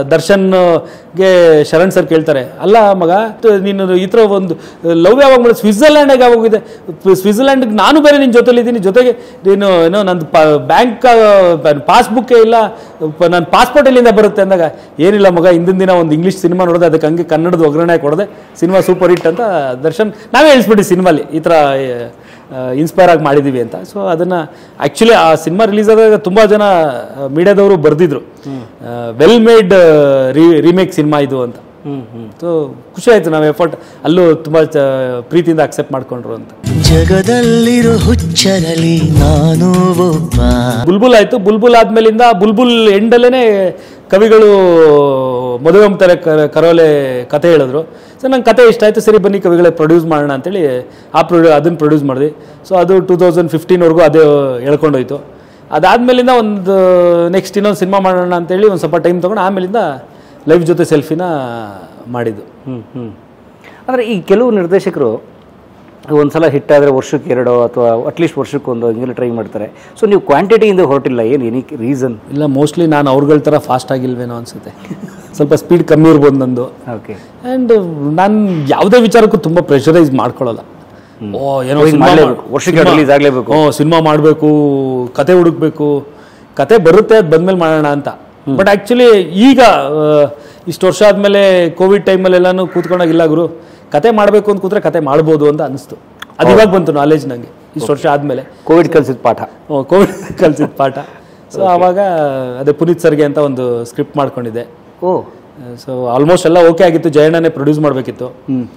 ದರ್ಶನ್ಗೆ ಶರಣ್ ಸರ್ ಕೇಳ್ತಾರೆ, ಅಲ್ಲ ಮಗ ನೀನು ಈ ಥರ ಒಂದು ಲವ್ ಯಾವಾಗ ಮಾಡಿ ಸ್ವಿಟ್ಜರ್ಲ್ಯಾಂಡಿಗೆ ಯಾವಾಗಿದೆ, ಸ್ವಿಟ್ಜರ್ಲ್ಯಾಂಡ್ಗೆ ನಾನು ಬೇರೆ ನಿನ್ನ ಜೊತೆಲಿದ್ದೀನಿ, ಜೊತೆಗೆ ನೀನು ಏನೋ ನಂದು ಬ್ಯಾಂಕ್ ಪಾಸ್ಬುಕ್ಕೇ ಇಲ್ಲ, ನನ್ನ ಪಾಸ್ಪೋರ್ಟ್ ಎಲ್ಲಿಂದ ಬರುತ್ತೆ ಅಂದಾಗ, ಏನಿಲ್ಲ ಮಗ ಹಿಂದಿನ ದಿನ ಒಂದು ಇಂಗ್ಲೀಷ್ ಸಿನಿಮಾ ನೋಡಿದೆ, ಅದಕ್ಕೆ ಹಂಗೆ ಕನ್ನಡದ ಒಗ್ಗರಣೆ ಕೊಡದೆ ಸಿನಿಮಾ ಸೂಪರ್ ಹಿಟ್ ಅಂತ ದರ್ಶನ್ ನಾವೇ ಹೇಳಿಸ್ಬಿಟ್ಟು ಸಿನಿಮಾಲಿ ಈ ಥರ ಇನ್ಸ್ಪೈರ್ ಆಗಿ ಮಾಡಿದ್ದೀವಿ ಅಂತ. ಸೊ ಅದನ್ನು ಆ್ಯಕ್ಚುಲಿ ಆ ಸಿನಿಮಾ ರಿಲೀಸ್ ಆದಾಗ ತುಂಬ ಜನ ಮೀಡಿಯಾದವರು ಬರೆದಿದ್ರು, well made re remake cinema ಇದು ಅಂತ. ಸೊ ಖುಷಿ ಆಯಿತು, ನಾವು ಎಫರ್ಟ್ ಅಲ್ಲೂ ತುಂಬ ಪ್ರೀತಿಯಿಂದ ಅಕ್ಸೆಪ್ಟ್ ಮಾಡ್ಕೊಂಡ್ರು ಅಂತ. ಜಗದಲ್ಲಿರೋ ಹುಚ್ಚರಲಿ ನಾನು ಒಬ್ಬ. ಬುಲ್ಬುಲ್ ಆಯಿತು. ಬುಲ್ಬುಲ್ ಆದ್ಮೇಲಿಂದ ಬುಲ್ಬುಲ್ ಎಂಡಲ್ಲೇ ಕವಿಗಳು ಮದುವೆ ಅಂತಾರೆ ಕರೋಲೆ ಕತೆ ಹೇಳಿದ್ರು. ಸೊ ನಂಗೆ ಕತೆ ಇಷ್ಟ ಆಯಿತು, ಸರಿ ಬನ್ನಿ ಕವಿಗಳೇ ಪ್ರೊಡ್ಯೂಸ್ ಮಾಡೋಣ ಅಂತೇಳಿ ಆ ಪ್ರೊಡ್ಯೂ ಅದನ್ನು ಪ್ರೊಡ್ಯೂಸ್ ಮಾಡಿದ್ವಿ. ಸೊ ಅದು ಟೂ ತೌಸಂಡ್ ಫಿಫ್ಟೀನ್ವರೆಗೂ ಅದೇ ಹೇಳ್ಕೊಂಡೋಯ್ತು. ಅದಾದಮೇಲಿಂದ ಒಂದು ನೆಕ್ಸ್ಟ್ ಇನ್ನೊಂದು ಸಿನಿಮಾ ಮಾಡೋಣ ಅಂತೇಳಿ ಒಂದು ಸ್ವಲ್ಪ ಟೈಮ್ ತೊಗೊಂಡು ಆಮೇಲಿಂದ ಲೈಫ್ ಜೊತೆ ಸೆಲ್ಫಿನ ಮಾಡಿದ್ದು. ಹ್ಞೂ ಹ್ಞೂ ಅಂದರೆ ಈ ಕೆಲವು ನಿರ್ದೇಶಕರು ಒಂದು ಸಲ ಹಿಟ್ ಆದರೆ ವರ್ಷಕ್ಕೆ ಎರಡೋ ಅಥವಾ ಅಟ್ಲೀಸ್ಟ್ ವರ್ಷಕ್ಕೊಂದು ಹಿಂಗೆಲ್ಲ ಟ್ರೈ ಮಾಡ್ತಾರೆ. ಸೊ ನೀವು ಕ್ವಾಂಟಿಟಿಯಿಂದ ಹೊರಟಿಲ್ಲ, ಏನು ಎನಿಕ್ ರೀಸನ್? ಇಲ್ಲ, ಮೋಸ್ಟ್ಲಿ ನಾನು ಅವ್ರಗಳ ಥರ ಫಾಸ್ಟ್ ಆಗಿಲ್ವೇನೋ ಅನಿಸುತ್ತೆ, ಸ್ವಲ್ಪ ಸ್ಪೀಡ್ ಕಮ್ಮಿ ಇರ್ಬೋದು ನಂದು. ಓಕೆ. ಆ್ಯಂಡ್ ನಾನು ಯಾವುದೇ ವಿಚಾರಕ್ಕೂ ತುಂಬ ಪ್ರೆಷರೈಸ್ ಮಾಡ್ಕೊಳ್ಳಲ್ಲ. ಓ ಏನೋ ವರ್ಷಕ್ಕೆ ರಿಲೀಸ್ ಆಗಲೇಬೇಕು, ಓ ಸಿನಿಮಾ ಮಾಡಬೇಕು, ಕತೆ ಹುಡುಕ್ಬೇಕು, ಕತೆ ಬರುತ್ತೆ ಅದು ಬಂದಮೇಲೆ ಮಾಡೋಣ ಅಂತ. ಬಟ್ ಆ್ಯಕ್ಚುಲಿ ಈಗ ಇಷ್ಟು ವರ್ಷ ಆದಮೇಲೆ ಕೋವಿಡ್ ಟೈಮಲ್ಲೆಲ್ಲನೂ ಕೂತ್ಕೊಂಡಾಗಿಲ್ಲ ಗುರು, ಕತೆ ಮಾಡಬೇಕು ಅಂತ ಕೂತ್ರೆ ಕತೆ ಮಾಡ್ಬೋದು ಅಂತ ಅನಿಸ್ತು. ಅದು ಇವಾಗ ಬಂತು ನಾಲೆಜ್ ನನಗೆ ಇಷ್ಟು ವರ್ಷ ಆದಮೇಲೆ. ಕೋವಿಡ್ ಕಲಿಸಿದ ಪಾಠ. ಓ ಕೋವಿಡ್ ಕಲಿಸಿದ ಪಾಠ. ಸೊ ಆವಾಗ ಅದೇ ಪುನೀತ್ ಸರ್ಗೆ ಅಂತ ಒಂದು ಸ್ಕ್ರಿಪ್ಟ್ ಮಾಡ್ಕೊಂಡಿದ್ದೆ. ಓ ಸೊ ಆಲ್ಮೋಸ್ಟ್ ಎಲ್ಲ ಓಕೆ ಆಗಿತ್ತು, ಜಯಣ್ಣನೇ ಪ್ರೊಡ್ಯೂಸ್ ಮಾಡಬೇಕಿತ್ತು.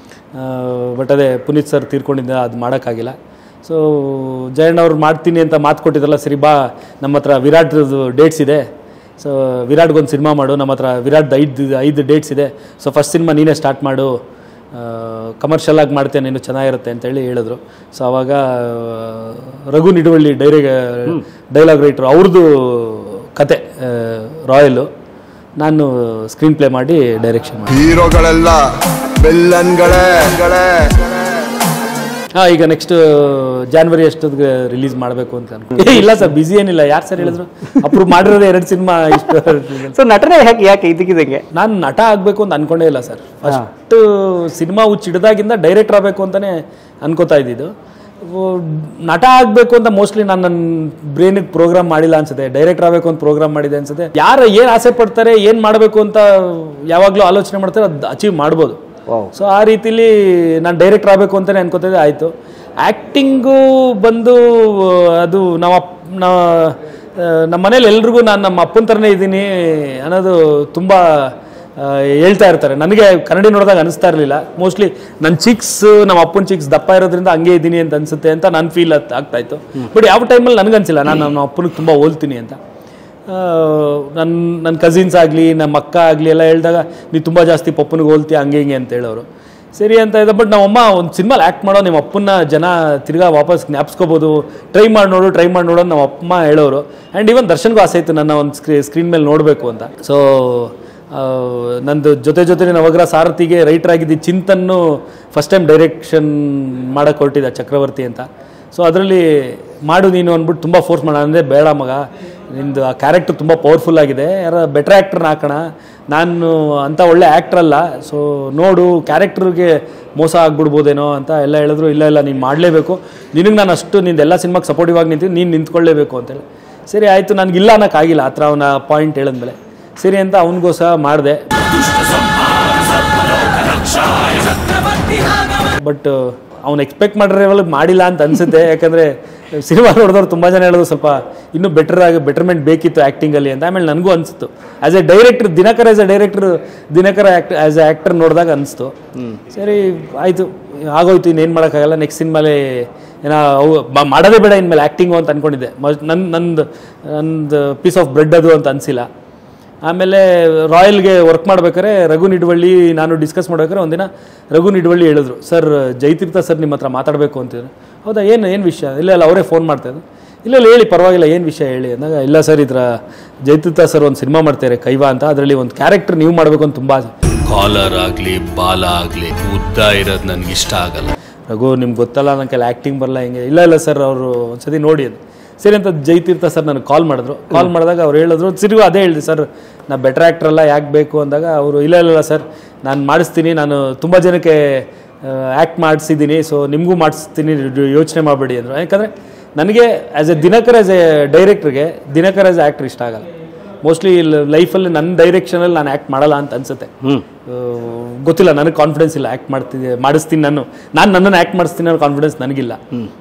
ಬಟ್ ಅದೇ ಪುನೀತ್ ಸರ್ ತೀರ್ಕೊಂಡಿದ್ದ, ಅದು ಮಾಡೋಕ್ಕಾಗಿಲ್ಲ. ಸೊ ಜಯಣ್ಣ ಅವ್ರು ಮಾಡ್ತೀನಿ ಅಂತ ಮಾತು ಕೊಟ್ಟಿದ್ರಲ್ಲ, ಸರಿ ಬಾ ನಮ್ಮ ಹತ್ರ ವಿರಾಟ್ದು ಡೇಟ್ಸ್ ಇದೆ, ಸೊ ವಿರಾಟ್ಗೊಂದು ಸಿನಿಮಾ ಮಾಡು, ನಮ್ಮ ಹತ್ರ ವಿರಾಟ್ದು ಐದು ಐದು ಡೇಟ್ಸ್ ಇದೆ, ಸೊ ಫಸ್ಟ್ ಸಿನಿಮಾ ನೀನೇ ಸ್ಟಾರ್ಟ್ ಮಾಡು, ಕಮರ್ಷಿಯಲ್ ಆಗಿ ಮಾಡ್ತೇನೆ, ನೀನು ಚೆನ್ನಾಗಿರುತ್ತೆ ಅಂತೇಳಿ ಹೇಳಿದ್ರು. ಸೊ ಆವಾಗ ರಘು ನಿಡುವಳ್ಳಿ ಡೈರೆ ಡೈಲಾಗ್ ರೈಟ್ರು ಅವ್ರದ್ದು ಕತೆ ರಾಯಲು, ನಾನು ಸ್ಕ್ರೀನ್ ಪ್ಲೇ ಮಾಡಿ ಡೈರೆಕ್ಷನ್ ಮಾಡಿ. ಹೀರೋಗಳೆಲ್ಲ ವಿಲ್ಲನ್ಗಳೇ. ಹಾಂ, ಈಗ ನೆಕ್ಸ್ಟ್ ಜಾನ್ವರಿ ಅಷ್ಟೊತ್ತಿಗೆ ರಿಲೀಸ್ ಮಾಡಬೇಕು ಅಂತ ಅನ್ಕೊಂಡು. ಇಲ್ಲ ಸರ್, ಬಿಸಿ ಏನಿಲ್ಲ. ಯಾರು ಸರ್ ಹೇಳಿದ್ರು? ಅಪ್ರೂವ್ ಮಾಡಿರೋದೇ ಎರಡು ಸಿನಿಮಾ ಇಷ್ಟು. ಸೊ ನಟನೆ ಯಾಕೆ ಯಾಕೆ ಇದಕ್ಕಿದಂಗೆ? ನಾನು ನಟ ಆಗಬೇಕು ಅಂತ ಅನ್ಕೊಂಡೇ ಇಲ್ಲ ಸರ್. ಫಸ್ಟ್ ಸಿನಿಮಾ ಹುಚ್ಚಿಡ್ದಾಗಿಂದ ಡೈರೆಕ್ಟರ್ ಆಗಬೇಕು ಅಂತಲೇ ಅನ್ಕೋತಾ ಇದ್ದಿದ್ದು. ನಟ ಆಗಬೇಕು ಅಂತ ಮೋಸ್ಟ್ಲಿ ನಾನು ನನ್ನ ಬ್ರೈನಿಗೆ ಪ್ರೋಗ್ರಾಮ್ ಮಾಡಿಲ್ಲ ಅನ್ಸುತ್ತೆ, ಡೈರೆಕ್ಟರ್ ಆಗಬೇಕು ಅಂತ ಪ್ರೋಗ್ರಾಮ್ ಮಾಡಿದೆ ಅನ್ಸುತ್ತೆ. ಯಾರು ಏನು ಆಸೆ ಪಡ್ತಾರೆ, ಏನು ಮಾಡಬೇಕು ಅಂತ ಯಾವಾಗಲೂ ಆಲೋಚನೆ ಮಾಡ್ತಾರೆ, ಅದು ಅಚೀವ್ ಮಾಡ್ಬೋದು. ಸೊ ಆ ರೀತಿಲಿ ನಾನು ಡೈರೆಕ್ಟರ್ ಆಗಬೇಕು ಅಂತಲೇ ಅನ್ಕೋತಿದ್ದೆ. ಆಯಿತು. ಆ್ಯಕ್ಟಿಂಗು ಬಂದು ಅದು ನಮ್ಮ ನಮ್ಮ ಮನೇಲಿ ಎಲ್ರಿಗೂ ನಾನು ನಮ್ಮ ಅಪ್ಪನ ಥರನೇ ಇದ್ದೀನಿ ಅನ್ನೋದು ತುಂಬ ಹೇಳ್ತಾ ಇರ್ತಾರೆ. ನನಗೆ ಕನ್ನಡಿ ನೋಡಿದಾಗ ಅನಿಸ್ತಾ ಇರಲಿಲ್ಲ. ಮೋಸ್ಟ್ಲಿ ನನ್ನ ಚಿಕ್ಸ್ ನಮ್ಮ ಅಪ್ಪನ ಚಿಕ್ಸ್ ದಪ್ಪ ಇರೋದ್ರಿಂದ ಹಂಗೆ ಇದ್ದೀನಿ ಅಂತ ಅನಿಸುತ್ತೆ ಅಂತ ನಾನು ಫೀಲ್ ಆಗ್ತಾಯಿತ್ತು. ಬಟ್ ಯಾವ ಟೈಮಲ್ಲಿ ನನಗನ್ಸಿಲ್ಲ ನಾನು ನಮ್ಮ ಅಪ್ಪನಿಗೆ ತುಂಬ ಹೋಲ್ತೀನಿ ಅಂತ. ನನ್ನ ನನ್ನ ಕಸಿನ್ಸ್ ಆಗಲಿ ನಮ್ಮ ಅಕ್ಕ ಆಗಲಿ ಎಲ್ಲ ಹೇಳಿದಾಗ ನೀವು ತುಂಬ ಜಾಸ್ತಿ ಪಪ್ಪನಿಗೆ ಹೋಲ್ತೀಯ ಹಂಗೆ ಹಿಂಗೆ ಅಂತ ಹೇಳೋರು. ಸರಿ ಅಂತ ಇದೆ. ಬಟ್ ನಮ್ಮಮ್ಮ ಒಂದು ಸಿನಿಮಾಲಿ ಆ್ಯಕ್ಟ್ ಮಾಡೋ ನಿಮ್ಮ ಅಪ್ಪನ ಜನ ತಿರ್ಗಾ ವಾಪಸ್ ಜ್ಞಾಪಿಸ್ಕೋಬೋದು, ಟ್ರೈ ಮಾಡಿ ನೋಡು ಟ್ರೈ ಮಾಡಿ ನೋಡೋದು ನಮ್ಮ ಅಮ್ಮ ಹೇಳೋರು. ಆ್ಯಂಡ್ ಈವನ್ ದರ್ಶನ್ಗೂ ಆಸೆ ಇತ್ತು ನನ್ನ ಒಂದು ಸ್ಕ್ರೀ ಸ್ಕ್ರೀನ್ ಮೇಲೆ ನೋಡಬೇಕು ಅಂತ. ಸೊ ನಂದು ಜೊತೆ ಜೊತೆ ನವಗ್ರಹ ಸಾರಥಿಗೆ ರೈಟರ್ ಆಗಿದ್ದು ಚಿಂತನ್ನು ಫಸ್ಟ್ ಟೈಮ್ ಡೈರೆಕ್ಷನ್ ಮಾಡೋಕ್ಕೆ ಹೊರಟಿದ್ದ ಚಕ್ರವರ್ತಿ ಅಂತ. ಸೊ ಅದರಲ್ಲಿ ಮಾಡು ನೀನು ಅಂದ್ಬಿಟ್ಟು ತುಂಬ ಫೋರ್ಸ್ ಮಾಡೋಣ ಅಂದರೆ, ಬೇಡ ಮಗ ನಿಂದು ಆ ಕ್ಯಾರೆಕ್ಟರ್ ತುಂಬ ಪವರ್ಫುಲ್ ಆಗಿದೆ, ಯಾರು ಬೆಟ್ರ್ ಆ್ಯಕ್ಟ್ರನ್ನ ಹಾಕೋಣ, ನಾನು ಅಂಥ ಒಳ್ಳೆ ಆ್ಯಕ್ಟ್ರ್ ಅಲ್ಲ, ಸೊ ನೋಡು ಕ್ಯಾರೆಕ್ಟ್ರಿಗೆ ಮೋಸ ಆಗ್ಬಿಡ್ಬೋದೇನೋ ಅಂತ ಎಲ್ಲ ಹೇಳಿದ್ರು. ಇಲ್ಲ ಇಲ್ಲ ನೀನು ಮಾಡಲೇಬೇಕು, ನಿನಗೆ ನಾನು ಅಷ್ಟು ನಿಂದು ಎಲ್ಲ ಸಿನಿಮಾಗೆ ಸಪೋರ್ಟಿವ್ ಆಗಿ ನಿಂತಿದ್ದು, ನೀನು ನಿಂತ್ಕೊಳ್ಳೇಬೇಕು ಅಂತೇಳಿ. ಸರಿ ಆಯಿತು, ನನಗಿಲ್ಲ ಅನ್ನೋಕ್ಕಾಗಿಲ್ಲ ಆ ಥರ ಅವನ ಪಾಯಿಂಟ್ ಹೇಳಿದ್ಮೇಲೆ. ಸರಿ ಅಂತ ಅವನಿಗೋಸ್ಕರ ಮಾಡಿದೆ. ಬಟ್ ಅವ್ನು ಎಕ್ಸ್ಪೆಕ್ಟ್ ಮಾಡಿರೋ ಲೆವೆಲ್ಗೆ ಮಾಡಿಲ್ಲ ಅಂತ ಅನಿಸುತ್ತೆ. ಯಾಕಂದರೆ ಸಿನಿಮಾ ನೋಡಿದವ್ರು ತುಂಬ ಜನ ಹೇಳೋದು ಸ್ವಲ್ಪ ಇನ್ನೂ ಬೆಟರ್ ಆಗಿ ಬೆಟರ್ಮೆಂಟ್ ಬೇಕಿತ್ತು ಆ್ಯಕ್ಟಿಂಗಲ್ಲಿ ಅಂತ. ಆಮೇಲೆ ನನಗೂ ಅನಿಸ್ತು as a director, Dinakar as a director, ದಿನಕರ ಆ್ಯಕ್ಟ್ ಆ್ಯಸ್ ಎ ಆ್ಯಕ್ಟರ್ ನೋಡಿದಾಗ ಅನಿಸ್ತು. ಸರಿ ಆಯಿತು, ಆಗೋಯ್ತು, ಇನ್ನೇನು ಮಾಡೋಕ್ಕಾಗಲ್ಲ. ನೆಕ್ಸ್ಟ್ ಸಿನಿಮಾಲೇ ಏನೋ ಅವು ಮಾಡೋದೇ ಬೇಡ ಇನ್ಮೇಲೆ ಆ್ಯಕ್ಟಿಂಗು ಅಂತ ಅಂದ್ಕೊಂಡಿದ್ದೆ. ನನ್ನ ನಂದು ನಂದು ಪೀಸ್ ಆಫ್ ಬ್ರೆಡ್ ಅದು ಅಂತ ಅನಿಸಿಲ್ಲ. ಆಮೇಲೆ ರಾಯಲ್ಗೆ ವರ್ಕ್ ಮಾಡ್ಬೇಕಾದ್ರೆ ರಘು ನಿಡ್ವಳ್ಳಿ ನಾನು ಡಿಸ್ಕಸ್ ಮಾಡ್ಬೇಕಾದ್ರೆ ಒಂದಿನ ರಘು ನಿಡ್ವಳ್ಳಿ ಹೇಳಿದ್ರು, ಸರ್ ಜಯತೀರ್ಥ ಸರ್ ನಿಮ್ಮ ಹತ್ರ ಮಾತಾಡಬೇಕು ಅಂತಿದ್ರು. ಹೌದಾ, ಏನು ಏನು ವಿಷಯ? ಇಲ್ಲ ಇಲ್ಲ ಅವರೇ ಫೋನ್ ಮಾಡ್ತಾಯಿದ್ರು. ಇಲ್ಲ ಇಲ್ಲ ಹೇಳಿ ಪರವಾಗಿಲ್ಲ, ಏನು ವಿಷಯ ಹೇಳಿ ಅಂದಾಗ, ಇಲ್ಲ ಸರ್ ಈ ಥರ ಜಯತೀರ್ಥ ಸರ್ ಒಂದು ಸಿನಿಮಾ ಮಾಡ್ತಾರೆ ಕೈವಾ ಅಂತ, ಅದರಲ್ಲಿ ಒಂದು ಕ್ಯಾರೆಕ್ಟರ್ ನೀವು ಮಾಡಬೇಕು ಅಂತ ತುಂಬ ಆಸೆ. ಕಾಲರ್ ಆಗಲಿ ಬಾಲ ಆಗಲಿ ಉದ್ದ ಇರೋದು ನನಗೆ ಇಷ್ಟ ಆಗಲ್ಲ. ರಘು ನಿಮ್ಗೆ ಗೊತ್ತಲ್ಲ ನನ್ನ ಕೈಲಿ ಆ್ಯಕ್ಟಿಂಗ್ ಬರಲ್ಲ ಹಿಂಗೆ. ಇಲ್ಲ ಇಲ್ಲ ಸರ್ ಅವರು ಒಂದ್ಸತಿ ನೋಡಿ ಅದು ಸರಿ ಅಂತ ಜಯತೀರ್ಥ ಸರ್ ನನಗೆ ಕಾಲ್ ಮಾಡಿದ್ರು. ಕಾಲ್ ಮಾಡಿದಾಗ ಅವ್ರು ಹೇಳಿದ್ರು, ಸಿರಿಗೂ ಅದೇ ಹೇಳಿದೆ, ಸರ್ ನಾ ಬೆಟರ್ ಆ್ಯಕ್ಟರ್ ಅಲ್ಲ, ಯಾಕೆ ಬೇಕು ಅಂದಾಗ ಅವರು ಇಲ್ಲ ಇಲ್ಲ ಸರ್ ನಾನು ಮಾಡಿಸ್ತೀನಿ, ನಾನು ತುಂಬ ಜನಕ್ಕೆ ಆ್ಯಕ್ಟ್ ಮಾಡಿಸಿದ್ದೀನಿ, ಸೊ ನಿಮಗೂ ಮಾಡಿಸ್ತೀನಿ, ಯೋಚನೆ ಮಾಡಬೇಡಿ ಅಂದರು. ಯಾಕಂದರೆ ನನಗೆ as a Dinakar as a ಡೈರೆಕ್ಟ್ರಿಗೆ ದಿನಕರ್ ಆ್ಯಸ್ ಎ ಆ್ಯಕ್ಟರ್ ಇಷ್ಟ ಆಗಲ್ಲ. ಮೋಸ್ಟ್ಲಿ ಲೈಫಲ್ಲಿ ನನ್ನ ಡೈರೆಕ್ಷನಲ್ಲಿ ನಾನು ಆ್ಯಕ್ಟ್ ಮಾಡಲ್ಲ ಅಂತ ಅನಿಸುತ್ತೆ. ಗೊತ್ತಿಲ್ಲ, ನನಗೆ ಕಾನ್ಫಿಡೆನ್ಸ್ ಇಲ್ಲ ಆ್ಯಕ್ಟ್ ಮಾಡ್ತಿದ್ದೆ ಮಾಡಿಸ್ತೀನಿ, ನಾನು ನಾನು ನನ್ನನ್ನು ಆ್ಯಕ್ಟ್ ಮಾಡಿಸ್ತೀನಿ ಅನ್ನೋ ಕಾನ್ಫಿಡೆನ್ಸ್ ನನಗಿಲ್ಲ.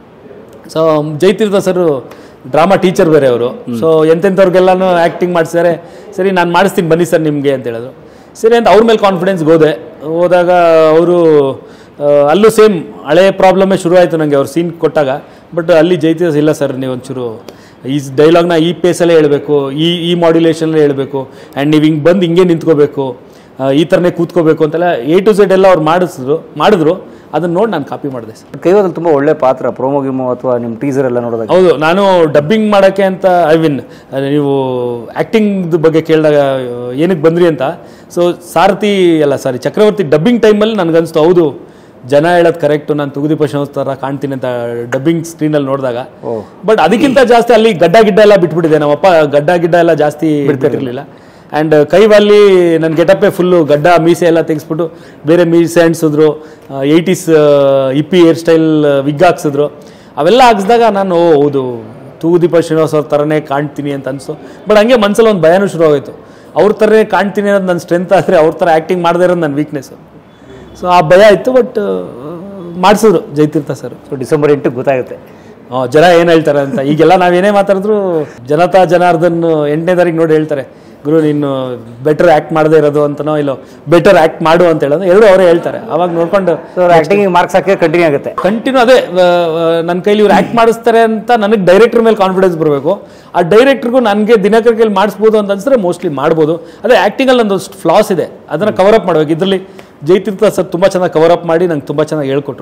So Jayatheertha sir drama teacher ಬೇರೆ ಅವರು. ಸೊ ಎಂತೆಂಥವ್ರಿಗೆಲ್ಲನೂ ಆ್ಯಕ್ಟಿಂಗ್ ಮಾಡಿಸಿದ್ದಾರೆ. ಸರಿ ನಾನು ಮಾಡಿಸ್ತೀನಿ ಬನ್ನಿ ಸರ್ ನಿಮಗೆ ಅಂತ ಹೇಳಿದ್ರು. ಸರಿ ಅಂತ ಅವ್ರ ಮೇಲೆ ಕಾನ್ಫಿಡೆನ್ಸ್ಗೆ ಹೋದೆ. ಹೋದಾಗ ಅವರು ಅಲ್ಲೂ ಸೇಮ್ ಹಳೆ ಪ್ರಾಬ್ಲಮ್ಮೇ ಶುರು ಆಯಿತು ನನಗೆ ಅವ್ರು ಸೀನ್ ಕೊಟ್ಟಾಗ. ಬಟ್ ಅಲ್ಲಿ ಜಯತೀರ್ಥ ಇಲ್ಲ ಸರ್ ನೀವು ಒಂಚೂರು ಈ ಡೈಲಾಗ್ನ ಈ ಪೇಸಲ್ಲೇ ಹೇಳಬೇಕು, ಈ ಈ ಮಾಡ್ಯುಲೇಷನಲ್ಲೇ ಹೇಳಬೇಕು, ಆ್ಯಂಡ್ ನೀವು ಹಿಂಗೆ ಬಂದು ಹಿಂಗೆ ನಿಂತ್ಕೋಬೇಕು, ಈ ಥರನೇ ಕೂತ್ಕೋಬೇಕು ಅಂತೆಲ್ಲ ಎ ಟು ಝೆಡ್ ಎಲ್ಲ ಅವ್ರು ಮಾಡಿಸಿದ್ರು ಮಾಡಿದ್ರು ಅದನ್ನ ನೋಡಿ ನಾನು ಕಾಪಿ ಮಾಡಿದೆ ಸರ್. ಕೈವಾದಲ್ಲಿ ತುಂಬ ಒಳ್ಳೆ ಪಾತ್ರ, ಪ್ರೋಮೋ ಗಿಮೋ ಅಥವಾ ನಿಮ್ಮ ಟೀಸರ್ ಎಲ್ಲ ನೋಡಿದಾಗ. ಹೌದು, ನಾನು ಡಬ್ಬಿಂಗ್ ಮಾಡೋಕ್ಕೆ ಅಂತ ಐ ಮೀನ್ ನೀವು ಆ್ಯಕ್ಟಿಂಗ್ ಬಗ್ಗೆ ಕೇಳಿದಾಗ ಏನಕ್ಕೆ ಬಂದ್ರಿ ಅಂತ. ಸೊ ಸಾರಥಿ ಅಲ್ಲ ಸಾರಿ ಚಕ್ರವರ್ತಿ ಡಬ್ಬಿಂಗ್ ಟೈಮಲ್ಲಿ ನನಗನ್ನಿಸ್ತು, ಹೌದು ಜನ ಹೇಳೋದು ಕರೆಕ್ಟು, ನಾನು ತುಗುದೀಪ ಶ್ರೀನಿವಾಸ್ ಥರ ಕಾಣ್ತೀನಿ ಅಂತ ಡಬ್ಬಿಂಗ್ ಸ್ಕ್ರೀನಲ್ಲಿ ನೋಡಿದಾಗ. ಬಟ್ ಅದಕ್ಕಿಂತ ಜಾಸ್ತಿ ಅಲ್ಲಿ ಗಡ್ಡ ಗಿಡ್ಡ ಎಲ್ಲ ಬಿಟ್ಬಿಟ್ಟಿದೆ. ನಮ್ಮಪ್ಪ ಗಡ್ಡ ಗಿಡ್ಡ ಎಲ್ಲ ಜಾಸ್ತಿ ಬಿಡ್ತಿರ್ಲಿಲ್ಲ. ಆ್ಯಂಡ್ ಕೈವಲ್ಲಿ ನನ್ನ ಗೆಟಪ್ಪೇ ಫುಲ್ಲು ಗಡ್ಡ ಮೀಸೆ ಎಲ್ಲ ತೆಗೆಸ್ಬಿಟ್ಟು ಬೇರೆ ಮೀಸೆ ಅಂಟಿಸಿದ್ರು, eighties hippie hair style wig ಹಾಕ್ಸಿದ್ರು. ಅವೆಲ್ಲ ಹಾಕ್ಸಿದಾಗ ನಾನು ಹೌದು ತೂಗುದೀಪ ಶ್ರೀನಿವಾಸ್ ಅವ್ರ ಥರನೇ ಕಾಣ್ತೀನಿ ಅಂತ ಅನಿಸ್ತು. ಬಟ್ ಹಂಗೆ ಮನಸ್ಸಲ್ಲಿ ಒಂದು ಭಯನೂ ಶುರು ಆಗೋಯ್ತು, ಅವ್ರ ಥರನೇ ಕಾಣ್ತೀನಿ ಅನ್ನೋದು ನನ್ನ ಸ್ಟ್ರೆಂತ್ ಆದರೆ ಅವ್ರ ಥರ ಆ್ಯಕ್ಟಿಂಗ್ ಮಾಡದೇ ಇರೋದು ನನ್ನ ವೀಕ್ನೆಸ್ಸು. ಸೊ ಆ ಭಯ ಇತ್ತು. ಬಟ್ ಮಾಡಿಸಿದ್ರು ಜಯತೀರ್ಥ ಸರ್. ಸೊ ಡಿಸೆಂಬರ್ ಎಂಟಕ್ಕೆ ಗೊತ್ತಾಗುತ್ತೆ ಜನ ಏನು ಹೇಳ್ತಾರೆ ಅಂತ. ಈಗೆಲ್ಲ ನಾವೇನೇ ಮಾತಾಡಿದ್ರು ಜನತಾ ಜನಾರ್ದನ್ ಎಂಟನೇ ತಾರೀಕು ನೋಡಿ ಹೇಳ್ತಾರೆ, ಗುರು ನೀನು ಬೆಟರ್ ಆ್ಯಕ್ಟ್ ಮಾಡದೇ ಇರೋದು ಅಂತನೋ ಇಲ್ಲೋ ಬೆಟರ್ ಆ್ಯಕ್ಟ್ ಮಾಡು ಅಂತ ಹೇಳೋದು ಎರಡು ಅವರೇ ಹೇಳ್ತಾರೆ. ಅವಾಗ ನೋಡ್ಕೊಂಡು ಆ್ಯಕ್ಟಿಂಗ್ ಮಾರ್ಕ್ಸ್ ಹಾಕಿ ಕಂಟಿನ್ಯೂ ಆಗುತ್ತೆ. ಕಂಟಿನ್ಯೂ ಅದೇ ನನ್ನ ಕೈಲಿ ಇವ್ರು ಆ್ಯಕ್ಟ್ ಮಾಡಿಸ್ತಾರೆ ಅಂತ ನನಗೆ ಡೈರೆಕ್ಟರ್ ಮೇಲೆ ಕಾನ್ಫಿಡೆನ್ಸ್ ಬರಬೇಕು. ಆ ಡೈರೆಕ್ಟ್ರಿಗೂ ನನಗೆ ದಿನಕರ್ ಕೈಲಿ ಮಾಡಿಸ್ಬೋದು ಅಂತ ಅನ್ಸಿದ್ರೆ ಮೋಸ್ಟ್ಲಿ ಮಾಡ್ಬೋದು. ಅದೇ ಆ್ಯಕ್ಟಿಂಗಲ್ಲಿ ಒಂದಷ್ಟು ಫ್ಲಾಸ್ ಇದೆ, ಅದನ್ನು ಕವರ್ ಅಪ್ ಮಾಡಬೇಕು. ಇದರಲ್ಲಿ ಜಯತೀರ್ಥ ಸರ್ ತುಂಬ ಚೆನ್ನಾಗಿ ಕವರ್ ಅಪ್ ಮಾಡಿ ನಂಗೆ ತುಂಬ ಚೆನ್ನಾಗಿ ಹೇಳ್ಕೊಟ್ರು.